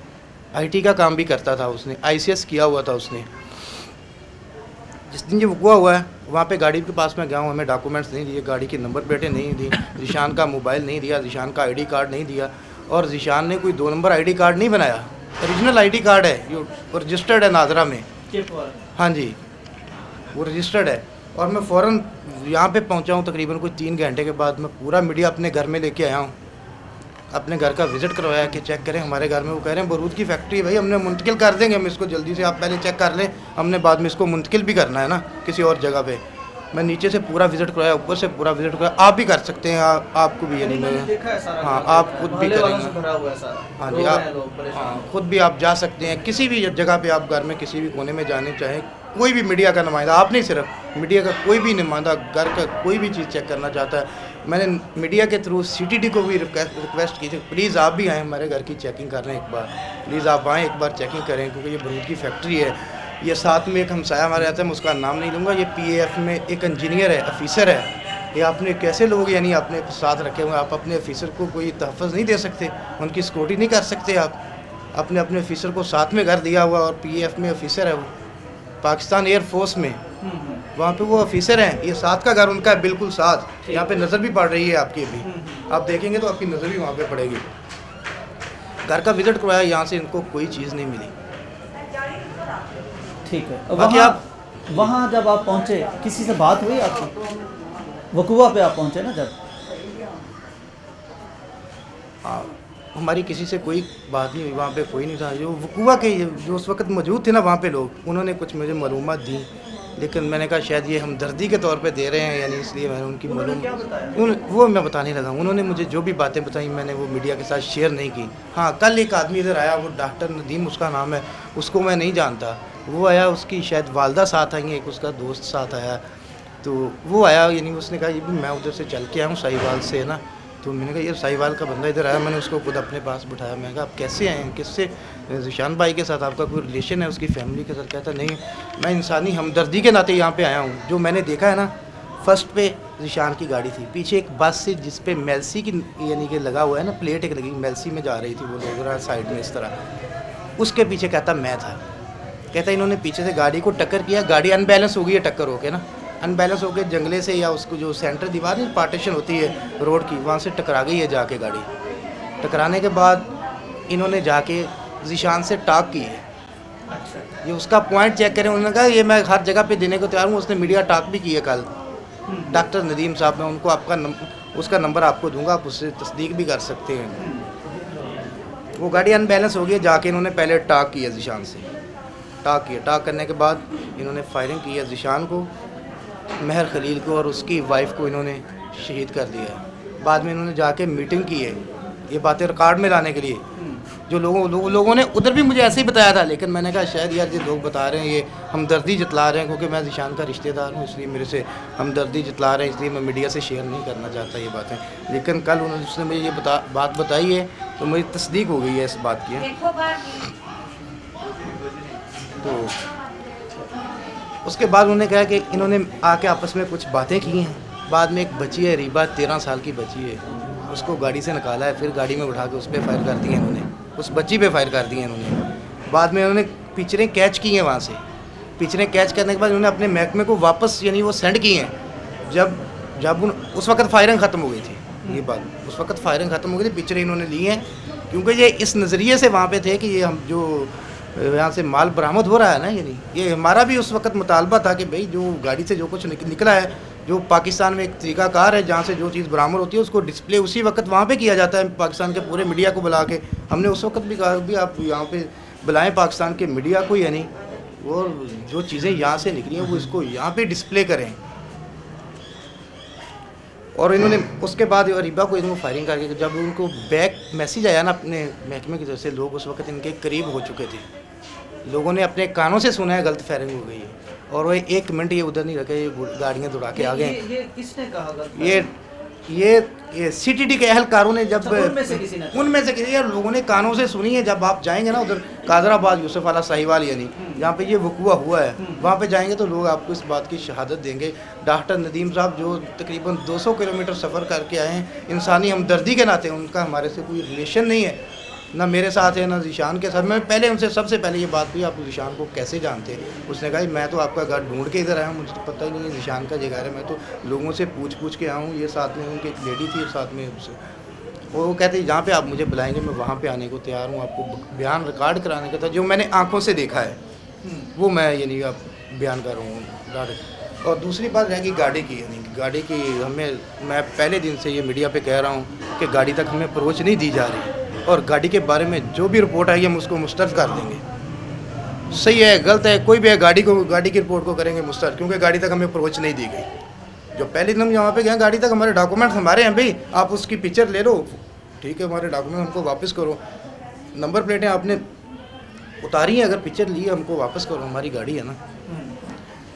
आईटी का काम भी करता था उसने, आईसीएस किया हुआ था उसने। जिस दिन ये वक़ुआ हुआ है वहाँ पे गाड़ी के पास मैं गया हूँ, हमें डॉक्यूमेंट्स नहीं दिए, गाड़ी की नंबर प्लेटें नहीं दी, ज़ीशान का मोबाइल नहीं दिया, ज़ीशान का आईडी कार्ड नहीं दिया, और ज़ीशान ने कोई दो नंबर आईडी कार्ड नहीं बनाया, ओरिजिनल आईडी कार्ड है, ये रजिस्टर्ड है नादरा में। हाँ जी, वो रजिस्टर्ड है। और मैं फ़ौरन यहाँ पे पहुँचा हूँ, तकरीबन कोई तीन घंटे के बाद मैं पूरा मीडिया अपने घर में लेके आया हूँ, अपने घर का विज़िट करवाया कि चेक करें हमारे घर में। वो कह रहे हैं बारूद की फैक्ट्री है भाई, हमने मुंतकिल कर देंगे हम इसको जल्दी से, आप पहले चेक कर लें, हमने बाद में इसको मुंतकिल भी करना है ना किसी और जगह पे। मैं नीचे से पूरा विज़िट करवाया, ऊपर से पूरा विज़िट करवाया। आप भी कर सकते हैं, आ, आपको भी, यानी हाँ आप खुद भी करेंगे। हाँ जी, आप हाँ खुद भी आप जा सकते हैं किसी भी जगह पे, आप घर में किसी भी कोने में जाने चाहें, कोई भी मीडिया का नुमाइंदा, आप नहीं सिर्फ میڈیا کا کوئی بھی نمائندہ گھر کا کوئی بھی چیز چیک کرنا چاہتا ہے، میں نے میڈیا کے تھرو سی ٹی ڈی کو بھی ریکویسٹ کی تھی پلیز آپ بھی آئیں ہمارے گھر کی چیکنگ کر لیں ایک بار، پلیز آپ آئیں ایک بار چیکنگ کریں، کیونکہ یہ برود کی فیکٹری ہے. یہ ساتھ میں ایک ہمسایہ ہمارے رہتا ہے، میں اس کا نام نہیں لوں گا، یہ پی اے ایف میں ایک انجینئر ہے، آفیسر ہے. یہ آپ نے کیسے لوگ یعنی آپ نے ساتھ رکھے ہوئے، آپ اپنے آفیسر کو کوئی تحفظ نہیں دے سکتے، ان کی سیکورٹی نہیں کر سکتے، آپ اپنے اپنے آفیسر کو ساتھ میں گھر دیا ہوا، اور پی اے ایف میں آفیسر ہے، وہ پاکستان ایئر فورس میں وہاں پہ وہ آفیسر ہیں. یہ ساتھ کا گھر ان کا ہے بالکل ساتھ، یہاں پہ نظر بھی پڑ رہی ہے آپ کی ابھی، آپ دیکھیں گے تو آپ کی نظر بھی وہاں پہ پڑے گی. گھر کا وزٹ کروایا، یہاں سے ان کو کوئی چیز نہیں ملی. ٹھیک ہے. وہاں وہاں جب آپ پہنچے کسی سے بات ہوئی آپ کی؟ وقوع پہ آپ پہنچے نا جب؟ ہاں ہماری کسی سے کوئی بات نہیں ہوئی، وہاں پہ کوئی نہیں تھا. جو وقوع کے جو اس وقت موجود تھے نا وہاں پہ لوگ، انہوں نے کچھ مجھے معلومات دی، لیکن میں نے کہا شاید یہ ہمدردی کے طور پہ دے رہے ہیں، یعنی اس لیے میں نے ان کی معلوم وہ میں بتانے لگا. انہوں نے مجھے جو بھی باتیں بتائیں میں نے وہ میڈیا کے ساتھ شیئر نہیں کی. ہاں کل ایک آدمی ادھر آیا، وہ ڈاکٹر ندیم اس کا نام ہے، اس کو میں نہیں جانتا. وہ آیا، اس کی شاید والدہ ساتھ آئی ہیں، ایک اس کا دوست ساتھ آیا. تو وہ آیا، یعنی اس نے کہا یہ بھی میں ادھر سے چل کے آیا ہوں ساہیوال سے نا. تو میں نے کہا یہ ساہیوال کا بندہ ادھر آیا، میں نے اس کو خود اپنے پاس بٹھایا. میں نے کہا آپ کیسے آئے ہیں، کس سے؟ ذیشان بھائی کے ساتھ آپ کا کوئی ریلیشن ہے اس کی فیملی کے ساتھ؟ کہتا نہیں، میں انسانی ہمدردی کے ناطے یہاں پہ آیا ہوں. جو میں نے دیکھا ہے نا، فرسٹ پہ ذیشان کی گاڑی تھی، پیچھے ایک بس سے جس پہ میلسی کی یعنی کہ لگا ہوا ہے نا پلیٹ ایک لگی، میلسی میں جا رہی تھی وہ لوگ سائڈ میں اس طرح، اس کے پیچھے کہتا میں تھا. کہتا انہوں نے پیچھے سے گاڑی کو ٹکر کیا، گاڑی ان بیلنس ہو گئی ہے ٹکر ہو کے نا، ان بیلنس ہو کے جنگلے سے یا اس کو جو سینٹر دیوار نہیں پارٹیشن ہوتی ہے روڈ کی، وہاں سے ٹکرا گئی ہے جا کے گاڑی. ٹکرانے کے بعد انہوں نے جا کے ذیشان سے ٹاک کی ہے. یہ اس کا پوائنٹ چیک کریں، انہوں نے کہا یہ میں ہر جگہ پہ دینے کو تیار ہوں. اس نے میڈیا ٹاک بھی کی ہے کل، ڈاکٹر ندیم صاحب، میں ان کو آپ کا اس کا نمبر آپ کو دوں گا، آپ اس سے تصدیق بھی کر سکتے ہیں. وہ گاڑی ان بیلنس ہو گئی، جا کے انہوں نے پہلے ٹاک کیا ذیشان سے، ٹاک کیا. ٹاک کرنے کے بعد انہوں نے فائرنگ کی ہے ذیشان کو، مہر خلیل کو اور اس کی وائف کو انہوں نے شہید کر دیا. بعد میں انہوں نے جا کے میٹنگ کی ہے یہ باتیں ریکارڈ میں لانے کے لیے. جو لوگوں لوگ, لوگوں نے ادھر بھی مجھے ایسے ہی بتایا تھا، لیکن میں نے کہا شاید یار یہ لوگ بتا رہے ہیں یہ ہمدردی جتلا رہے ہیں، کیونکہ میں ذیشان کا رشتہ دار ہوں، اس لیے میرے سے ہمدردی جتلا رہے ہیں، اس لیے میں میڈیا سے شیئر نہیں کرنا چاہتا یہ باتیں. لیکن کل انہوں نے اس نے مجھے یہ بتا بات بتائی ہے تو میری تصدیق ہو گئی ہے اس بات کی. تو اس کے بعد انہوں نے کہا کہ انہوں نے آ کے آپس میں کچھ باتیں کی ہیں. بعد میں ایک بچی ہے ریبا، تیرہ سال کی بچی ہے، اس کو گاڑی سے نکالا ہے، پھر گاڑی میں بٹھا کے اس پہ فائر کر دی ہیں انہوں نے، اس بچی پہ فائر کر دی ہیں انہوں نے. بعد میں انہوں نے پکچریں کیچ کی ہیں وہاں سے. پکچریں کیچ کرنے کے بعد انہوں نے اپنے محکمے کو واپس یعنی وہ سینڈ کی ہیں. جب جب ان اس وقت فائرنگ ختم ہو گئی تھی، یہ بات اس وقت فائرنگ ختم ہو گئی تھی، پکچریں انہوں نے لی ہیں، کیونکہ یہ اس نظریے سے وہاں پہ تھے کہ یہ ہم جو یہاں سے مال برآمد ہو رہا ہے نا، یعنی یہ ہمارا بھی اس وقت مطالبہ تھا کہ بھئی جو گاڑی سے جو کچھ نکلا ہے، جو پاکستان میں ایک طریقہ کار ہے جہاں سے جو چیز برآمد ہوتی ہے اس کو ڈسپلے اسی وقت وہاں پہ کیا جاتا ہے پاکستان کے پورے میڈیا کو بلا کے. ہم نے اس وقت بھی کہا بھی آپ یہاں پہ بلائیں پاکستان کے میڈیا کو، یعنی اور جو چیزیں یہاں سے نکلی ہیں وہ اس کو یہاں پہ ڈسپلے کریں. اور انہوں نے اس کے بعد ریبا کو انہوں نے فائرنگ کر کے جب ان کو بیک میسیج آیا نا اپنے محکمے کی طرف سے، لوگ اس وقت ان کے قریب ہو چکے تھے، لوگوں نے اپنے کانوں سے سنا ہے غلط فائرنگ ہو گئی ہے، اور وہ ایک منٹ یہ ادھر نہیں رکھے، یہ گاڑیاں دوڑا کے آ گئے. یہ کس نے کہا غلط؟ یہ یہ سی ٹی ڈی کے اہلکاروں نے جب ان میں سے کسی لوگوں نے کانوں سے سنی ہے. جب آپ جائیں گے نا ادھر قادر آباد یوسف والا ساہیوال یعنی جہاں پہ یہ وقوع ہوا ہے، وہاں پہ جائیں گے تو لوگ آپ کو اس بات کی شہادت دیں گے. ڈاکٹر ندیم صاحب جو تقریباً دو سو کلو میٹر سفر کر کے آئے ہیں، انسانی ہمدردی کے ناطے ان کا ہمارے سے کوئی ریلیشن نہیں ہے، نہ میرے ساتھ ہے نہ ذیشان کے ساتھ. میں پہلے ان سے سب سے پہلے یہ بات ہوئی آپ ذیشان کو کیسے جانتے ہیں؟ اس نے کہا میں تو آپ کا گھر ڈھونڈ کے ادھر آیا ہوں، مجھے تو پتہ ہی نہیں ہے ذیشان کا یہ گھر ہے، میں تو لوگوں سے پوچھ پوچھ کے آیا ہوں. یہ ساتھ میں ان کی ایک لیڈی تھی ساتھ میں اس سے، وہ کہتے ہیں جہاں پہ آپ مجھے بلائیں گے میں وہاں پہ آنے کو تیار ہوں. آپ کو بیان ریکارڈ کرانے کا تھا جو میں نے آنکھوں سے دیکھا ہے وہ میں یعنی آپ بیان کر رہا ہوں. اور دوسری بات رہ گئی گاڑی کی، یعنی گاڑی کی ہمیں میں پہلے دن سے یہ میڈیا پہ کہہ رہا ہوں کہ گاڑی تک ہمیں اپروچ نہیں دی جا رہی، اور گاڑی کے بارے میں جو بھی رپورٹ آئی ہم اس کو مسترد کر دیں گے. صحیح ہے غلط ہے کوئی بھی ہے، گاڑی کو گاڑی کی رپورٹ کو کریں گے مسترد، کیونکہ گاڑی تک ہمیں اپروچ نہیں دی گئی. جو پہلے دن ہم یہاں پہ گئے گاڑی تک ہمارے ڈاکومنٹس ہمارے ہیں بھائی، آپ اس کی پکچر لے لو، ٹھیک ہے ہمارے ڈاکومنٹ ہم کو واپس کرو، نمبر پلیٹیں آپ نے اتاری ہیں، اگر پکچر لی ہے ہم کو واپس کرو، ہماری گاڑی ہے نا.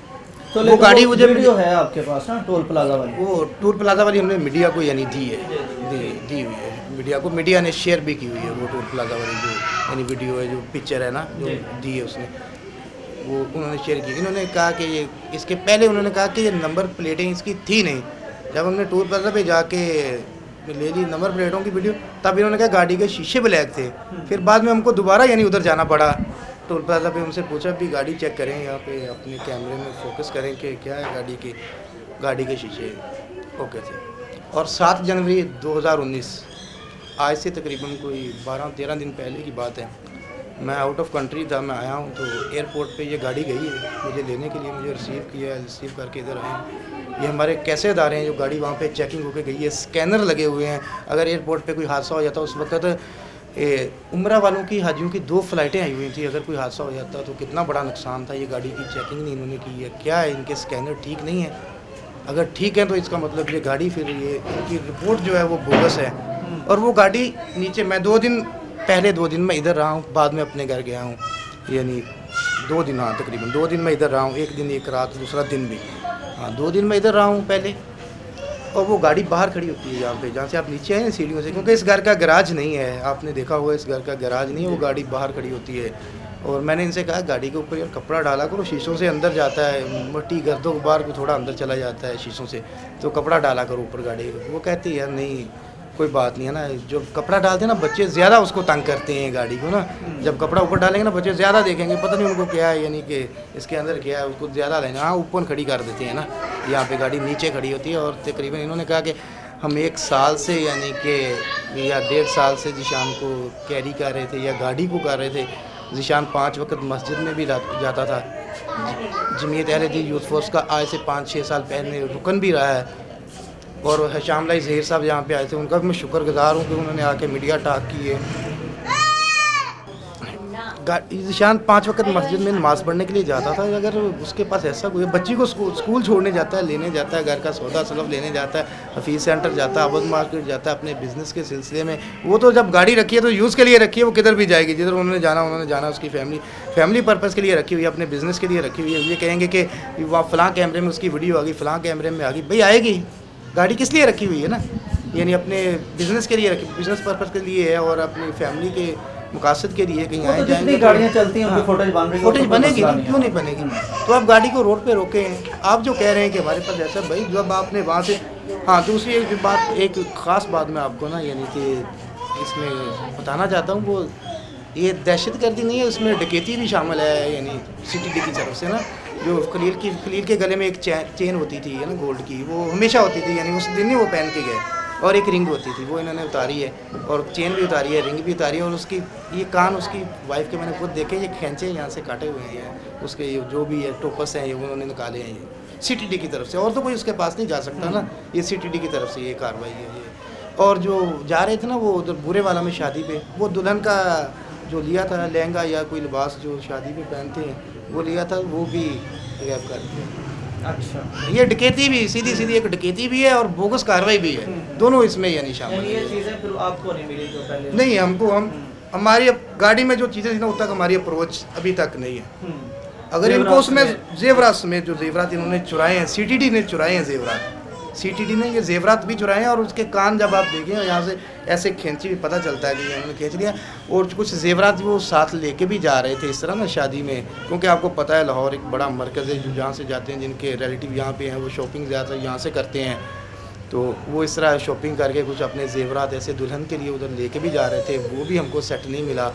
तो वो गाड़ी मुझे वीडियो है आपके पास ना टोल प्लाजा वाली? वो टोल प्लाजा वाली हमने मीडिया को यानी दी है, दी दी हुई है मीडिया को, मीडिया ने शेयर भी की हुई है वो टोल प्लाजा वाली जो यानी वीडियो है, जो पिक्चर है ना जो दी है उसने, वो उन्होंने शेयर की। इन्होंने कहा कि ये इसके पहले उन्होंने कहा कि ये नंबर प्लेटें इसकी थी नहीं, जब हमने टोल प्लाजा पे जाके ले ली नंबर प्लेटों की वीडियो, तब इन्होंने कहा गाड़ी के शीशे ब्लैक थे। फिर बाद में हमको दोबारा यानी उधर जाना पड़ा टोल प्लाजा पे, उनसे पूछा भी गाड़ी चेक करें यहाँ पे, अपने कैमरे में फोकस करें कि क्या है गाड़ी की, गाड़ी के शीशे ओके थे। और सात जनवरी दो हज़ार उन्नीस, आज से तकरीबन कोई बारह तेरह दिन पहले की बात है, मैं आउट ऑफ कंट्री था, मैं आया हूँ तो एयरपोर्ट पे ये गाड़ी गई है मुझे लेने के लिए, मुझे रिसीव किया, रिसीव करके इधर आए। ये हमारे कैसे अदारे हैं जो गाड़ी वहाँ पे चेकिंग होके गई है, स्कैनर लगे हुए हैं, अगर एयरपोर्ट पे कोई हादसा हो जाता उस वक्त उम्रा वालों की हाजियों की दो फ्लाइटें आई हुई थी, अगर कोई हादसा हो जाता तो कितना बड़ा नुकसान था। ये गाड़ी की चेकिंग नहीं इन्होंने की है, क्या है इनके स्कैनर ठीक नहीं है? अगर ठीक है तो इसका मतलब ये गाड़ी फिर ये इनकी रिपोर्ट जो है वो बोगस है। और वो गाड़ी नीचे, मैं दो दिन पहले दो दिन मैं इधर रहा हूँ, बाद में अपने घर गया हूँ, यानी दो दिन, हाँ तकरीबन दो दिन मैं इधर रहा हूँ, एक दिन एक रात दूसरा दिन भी, हाँ दो दिन मैं इधर रहा हूँ पहले। और वो गाड़ी बाहर खड़ी होती है यहाँ पे, जहाँ से आप नीचे आए हैं सीढ़ियों से, क्योंकि इस घर का गैराज नहीं है, आपने देखा होगा इस घर का गैराज नहीं है, वो गाड़ी बाहर खड़ी होती है। और मैंने इनसे कहा गाड़ी के ऊपर यार कपड़ा डाला करो, शीशों से अंदर जाता है, मट्टी गर्दों गुबार को थोड़ा अंदर चला जाता है शीशों से, तो कपड़ा डाला करो ऊपर गाड़ी के। वो कहते हैं यार नहीं कोई बात नहीं है ना, जो कपड़ा डालते हैं ना बच्चे ज़्यादा उसको तंग करते हैं गाड़ी को ना, जब कपड़ा ऊपर डालेंगे ना बच्चे ज़्यादा देखेंगे, पता नहीं उनको क्या है, यानी कि इसके अंदर क्या है, उसको ज़्यादा लेंगे। हाँ ऊपर खड़ी कर देते हैं ना, यहाँ पे गाड़ी नीचे खड़ी होती है। और तकरीबन इन्होंने कहा कि हम एक साल से यानी कि या डेढ़ साल से जीशान को कैरी कर रहे थे या गाड़ी को कर रहे थे। जीशान पाँच वक्त मस्जिद में भी जाता था, जमीयत अहले दीन यूथ फोर्स का आज से पाँच छः साल पहले रुकन भी रहा है। और हशाम लाई ज़हीर साहब यहाँ पे आए थे, उनका भी मैं शुक्रगुजार हूँ कि उन्होंने आके मीडिया टाक की है। जीशान पाँच वक्त मस्जिद में नमाज़ पढ़ने के लिए जाता था, अगर उसके पास ऐसा कोई बच्ची को स्कूल स्कूल छोड़ने जाता है, लेने जाता है, घर का सौदा सलफ लेने जाता है, हफीज़ सेंटर जाता है, अवध मार्केट जाता है अपने बिज़नेस के सिलसिले में, वो तो जब गाड़ी रखी है तो यूज़ के लिए रखी है, वो किधर भी जाएगी, जिधर उन्होंने जाना उन्होंने जाना, उसकी फैमिली फैमिली पर्पज़ के लिए रखी हुई है, अपने बिज़नेस के लिए रखी हुई है। ये कहेंगे कि वहाँ फ़लाँ कैमरे में उसकी वीडियो आ गई, फ़लाँ कैमरे में आ गई, भाई आएगी, गाड़ी किस लिए रखी हुई है ना, यानी अपने बिज़नेस के लिए रखी, बिज़नेस पर्पज़ के लिए है और अपनी फैमिली के मकासद के लिए कहीं आए जाएंगे, गाड़ियाँ चलती हैं उनकी फुटेज बन रही है, फुटेज बनेगी, क्यों नहीं बनेगी? तो आप गाड़ी को रोड पे रोकें। आप जो कह रहे हैं कि हमारे पास ऐसा, भाई जब आपने वहाँ से, हाँ दूसरी एक बात, एक ख़ास बात मैं आपको ना यानी कि इसमें बताना चाहता हूँ, वो ये दहशत गर्दी नहीं है, उसमें डकैती भी शामिल है, यानी सी टी डी की तरफ से ना, जो खलील की खलील के गले में एक चेन होती थी है ना गोल्ड की, वो हमेशा होती थी, यानी उस दिन ही वो पहन के गए, और एक रिंग होती थी वो इन्होंने उतारी है, और चेन भी उतारी है, रिंग भी उतारी है, और उसकी ये कान उसकी वाइफ के मैंने खुद देखे, ये खींचे यहाँ से काटे हुए हैं, उसके ये जो भी है टोपस हैं ये उन्होंने निकाले हैं, ये सी टी डी की तरफ से, और तो कोई उसके पास नहीं जा सकता ना, ये सी टी डी की तरफ से ये कार्रवाई है ये। और जो जा रहे थे ना वो उधर बुरे वाला में शादी पे, वो दुल्हन का जो लिया था लहंगा या कोई लिबास जो शादी पे पहनते हैं वो लिया था, वो भी गैप कर दिया। अच्छा, ये डकैती भी सीधी सीधी एक डकैती भी है और बोगस कार्रवाई भी है, दोनों इसमें यानी शामिल। ये चीज़ें फिर आपको नहीं मिली जो पहले? नहीं, हमको हम हमारी गाड़ी में जो चीज़ें थी ना उस तक हमारी अप्रोच अभी तक नहीं है। अगर इनको उसमें जेवरात समेत जो जेवरात इन्होंने चुराए हैं, सी टी डी ने चुराए हैं जेवरात, सी टी डी ने ये जेवरात भी चुराए हैं, और उसके कान जब आप देखें यहाँ से ऐसे खींची भी पता चलता है कि उन्होंने खींच लिया, और कुछ जेवरात वो साथ लेके भी जा रहे थे इस तरह ना शादी में, क्योंकि आपको पता है लाहौर एक बड़ा मरकज़ है जो जहाँ से जाते हैं, जिनके रिलेटिव यहाँ पे हैं, वो शॉपिंग ज़्यादा यहाँ से करते हैं, तो वो इस तरह शॉपिंग करके कुछ अपने जेवरात ऐसे दुल्हन के लिए उधर लेके भी जा रहे थे, वो भी हमको सेट नहीं मिला।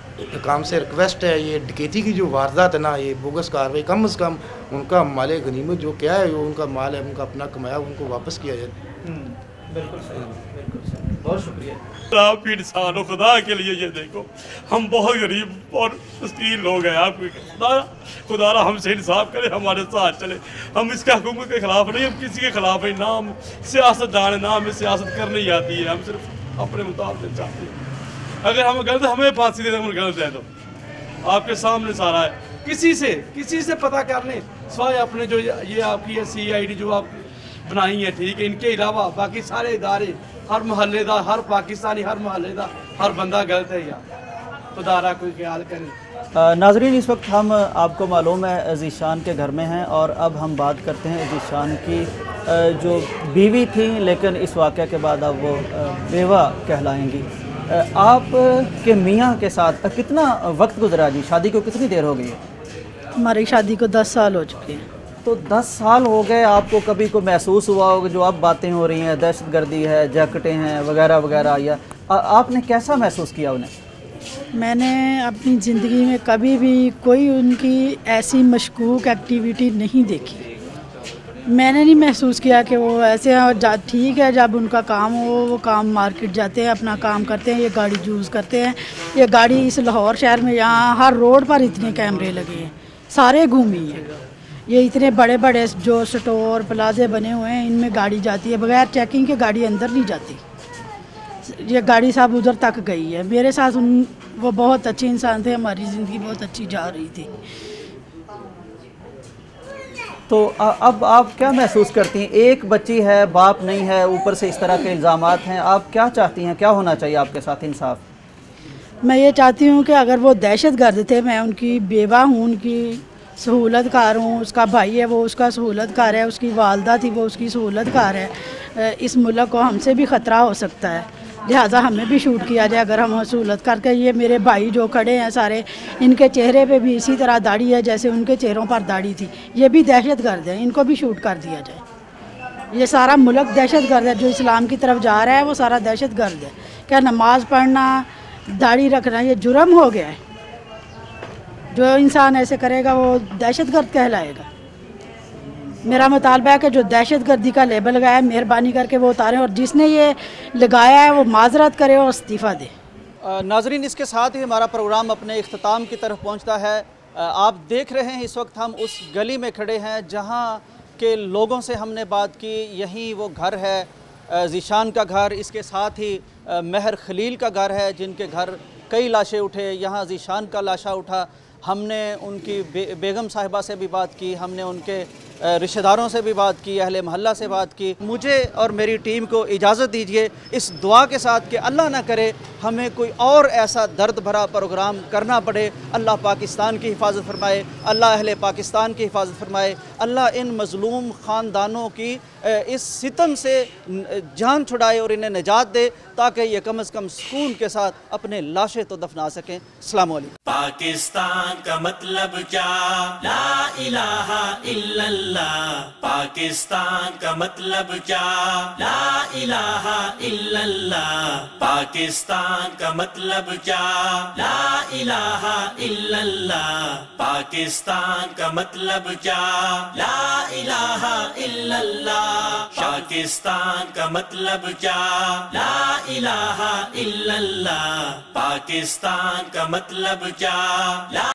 काम से रिक्वेस्ट है, ये डकैती की जो वारदात है ना, ये बोगस कार्रवाई, कम अज़ कम उनका माल गनीमत जो क्या है, वो उनका माल है, उनका अपना कमाया, उनको वापस किया जाए। बिल्कुल सही, बिल्कुल सही, बहुत शुक्रिया। आप इंसान हो, खुदा के लिए ये देखो, हम बहुत गरीब और मस्कीन लोग हैं, आप खुदा खुदारा हमसे इंसाफ करे, हमारे साथ चले, हम इसके हुकूमत के खिलाफ नहीं, हम किसी के खिलाफ है, ना हम सियासतदान है, ना हमें सियासत करनी आती है, हम सिर्फ अपने मुताबिक चाहते हैं। अगर हमें गलत, हमें फांसी दे दो, हमें गलत है तो आपके सामने सारा है, किसी से किसी से पता कर लें, स्वाय अपने जो ये आपकी है सी आई डी जो आप बनाई है, ठीक है, इनके अलावा बाकी सारे इदारे, हर मोहल्लेदार, हर पाकिस्तानी, हर मोहल्लेदार, हर बंदा गलत है यार, खुदारा कोई ख्याल करें। ناظرین اس وقت ہم آپ کو معلوم ہے ذیشان کے گھر میں ہیں اور اب ہم بات کرتے ہیں ذیشان کی جو بیوی تھیں لیکن اس واقعہ کے بعد اب وہ بیوہ کہلائیں گی۔ آپ کے میاں کے ساتھ کتنا وقت گزرا جی؟ شادی کو کتنی دیر ہو گئی ہے؟ ہماری شادی کو دس سال ہو چکے ہیں۔ تو دس سال ہو گئے، آپ کو کبھی کو محسوس ہوا ہوگا جو اب باتیں ہو رہی ہیں دہشت گردی ہے، جیکٹیں ہیں وغیرہ وغیرہ، یا آپ نے کیسا محسوس کیا انہیں؟ میں نے اپنی زندگی میں کبھی بھی کوئی ان کی ایسی مشکوک ایکٹیویٹی نہیں دیکھی۔ میں نے نہیں محسوس کیا کہ وہ ایسے ہیں، اور ٹھیک ہے جب ان کا کام ہو وہ کام مارکیٹ جاتے ہیں، اپنا کام کرتے ہیں، یہ گاڑی یوز کرتے ہیں۔ یہ گاڑی اس لاہور شہر میں یہاں ہر روڈ پر اتنے کیمرے لگے ہیں، سارے گھومی ہیں۔ یہ اتنے بڑے بڑے جو سٹور پلازے بنے ہوئے ہیں ان میں گاڑی جاتی ہے، بغیر چیکنگ کے گاڑی اندر نہیں جاتی۔ یہ گاڑی صاحب ادھر تک گئی ہے۔ میرے ساتھ ان وہ بہت اچھے انسان تھے، ہماری زندگی بہت اچھی جا رہی تھی۔ تو اب آپ کیا محسوس کرتی ہیں؟ ایک بچی ہے، باپ نہیں ہے، اوپر سے اس طرح کے الزامات ہیں، آپ کیا چاہتی ہیں؟ کیا ہونا چاہیے آپ کے ساتھ انصاف؟ میں یہ چاہتی ہوں کہ اگر وہ دہشت گرد تھے، میں ان کی بیوہ ہوں، ان کی سہولت کار ہوں، اس کا بھائی ہے وہ اس کا سہولت کار ہے، اس کی والدہ تھی وہ اس کی سہولت کار ہے۔ اس ملک کو ہم سے بھی خطرہ ہو سکتا ہے، لہٰذا ہمیں بھی شوٹ کیا جائے اگر ہم سہولت کر کے۔ یہ میرے بھائی جو کھڑے ہیں سارے، ان کے چہرے پہ بھی اسی طرح داڑھی ہے جیسے ان کے چہروں پر داڑھی تھی، یہ بھی دہشت گرد ہیں، ان کو بھی شوٹ کر دیا جائے۔ یہ سارا ملک دہشت گرد ہے، جو اسلام کی طرف جا رہا ہے وہ سارا دہشت گرد ہے۔ کیا نماز پڑھنا، داڑھی رکھنا یہ جرم ہو گیا ہے؟ جو انسان ایسے کرے گا وہ دہشت گرد کہلائے گا۔ میرا مطالبہ ہے کہ جو دہشت گردی کا لیبل لگایا ہے مہربانی کر کے وہ اتاریں، اور جس نے یہ لگایا ہے وہ معذرت کرے اور استعفیٰ دے۔ ناظرین اس کے ساتھ ہی ہمارا پروگرام اپنے اختتام کی طرف پہنچتا ہے۔ آپ دیکھ رہے ہیں اس وقت ہم اس گلی میں کھڑے ہیں جہاں کے لوگوں سے ہم نے بات کی۔ یہیں وہ گھر ہے ذیشان کا گھر، اس کے ساتھ ہی مہر خلیل کا گھر ہے جن کے گھر کئی لاشیں اٹھے، یہاں ذیشان کا لاشا اٹھا۔ ہم نے ان کی بیگم صاحبہ سے بھی بات کی، ہم نے ان کے رشتہ داروں سے بھی بات کی، اہل محلہ سے بات کی۔ مجھے اور میری ٹیم کو اجازت دیجیے اس دعا کے ساتھ کہ اللہ نہ کرے ہمیں کوئی اور ایسا درد بھرا پروگرام کرنا پڑے۔ اللہ پاکستان کی حفاظت فرمائے، اللہ اہل پاکستان کی حفاظت فرمائے، اللہ ان مظلوم خاندانوں کی اس ستم سے جان چھڑائے اور انہیں نجات دے تاکہ یہ کم از کم سکون کے ساتھ اپنے لاشیں تو دفنا سکیں۔ السلام علیکم۔ پاکستان کا مطلب کیا؟ لا الہ الا اللہ۔ پاکستان کا مطلب کیا؟ لا الہ الا اللہ۔ پاکستان کا مطلب کیا؟ لا الہ الا اللہ۔ پاکستان کا مطلب کیا؟ لا الہ الا اللہ۔ پاکستان کا مطلب کیا؟ لا الہ الا اللہ۔ پاکستان کا مطلب کیا؟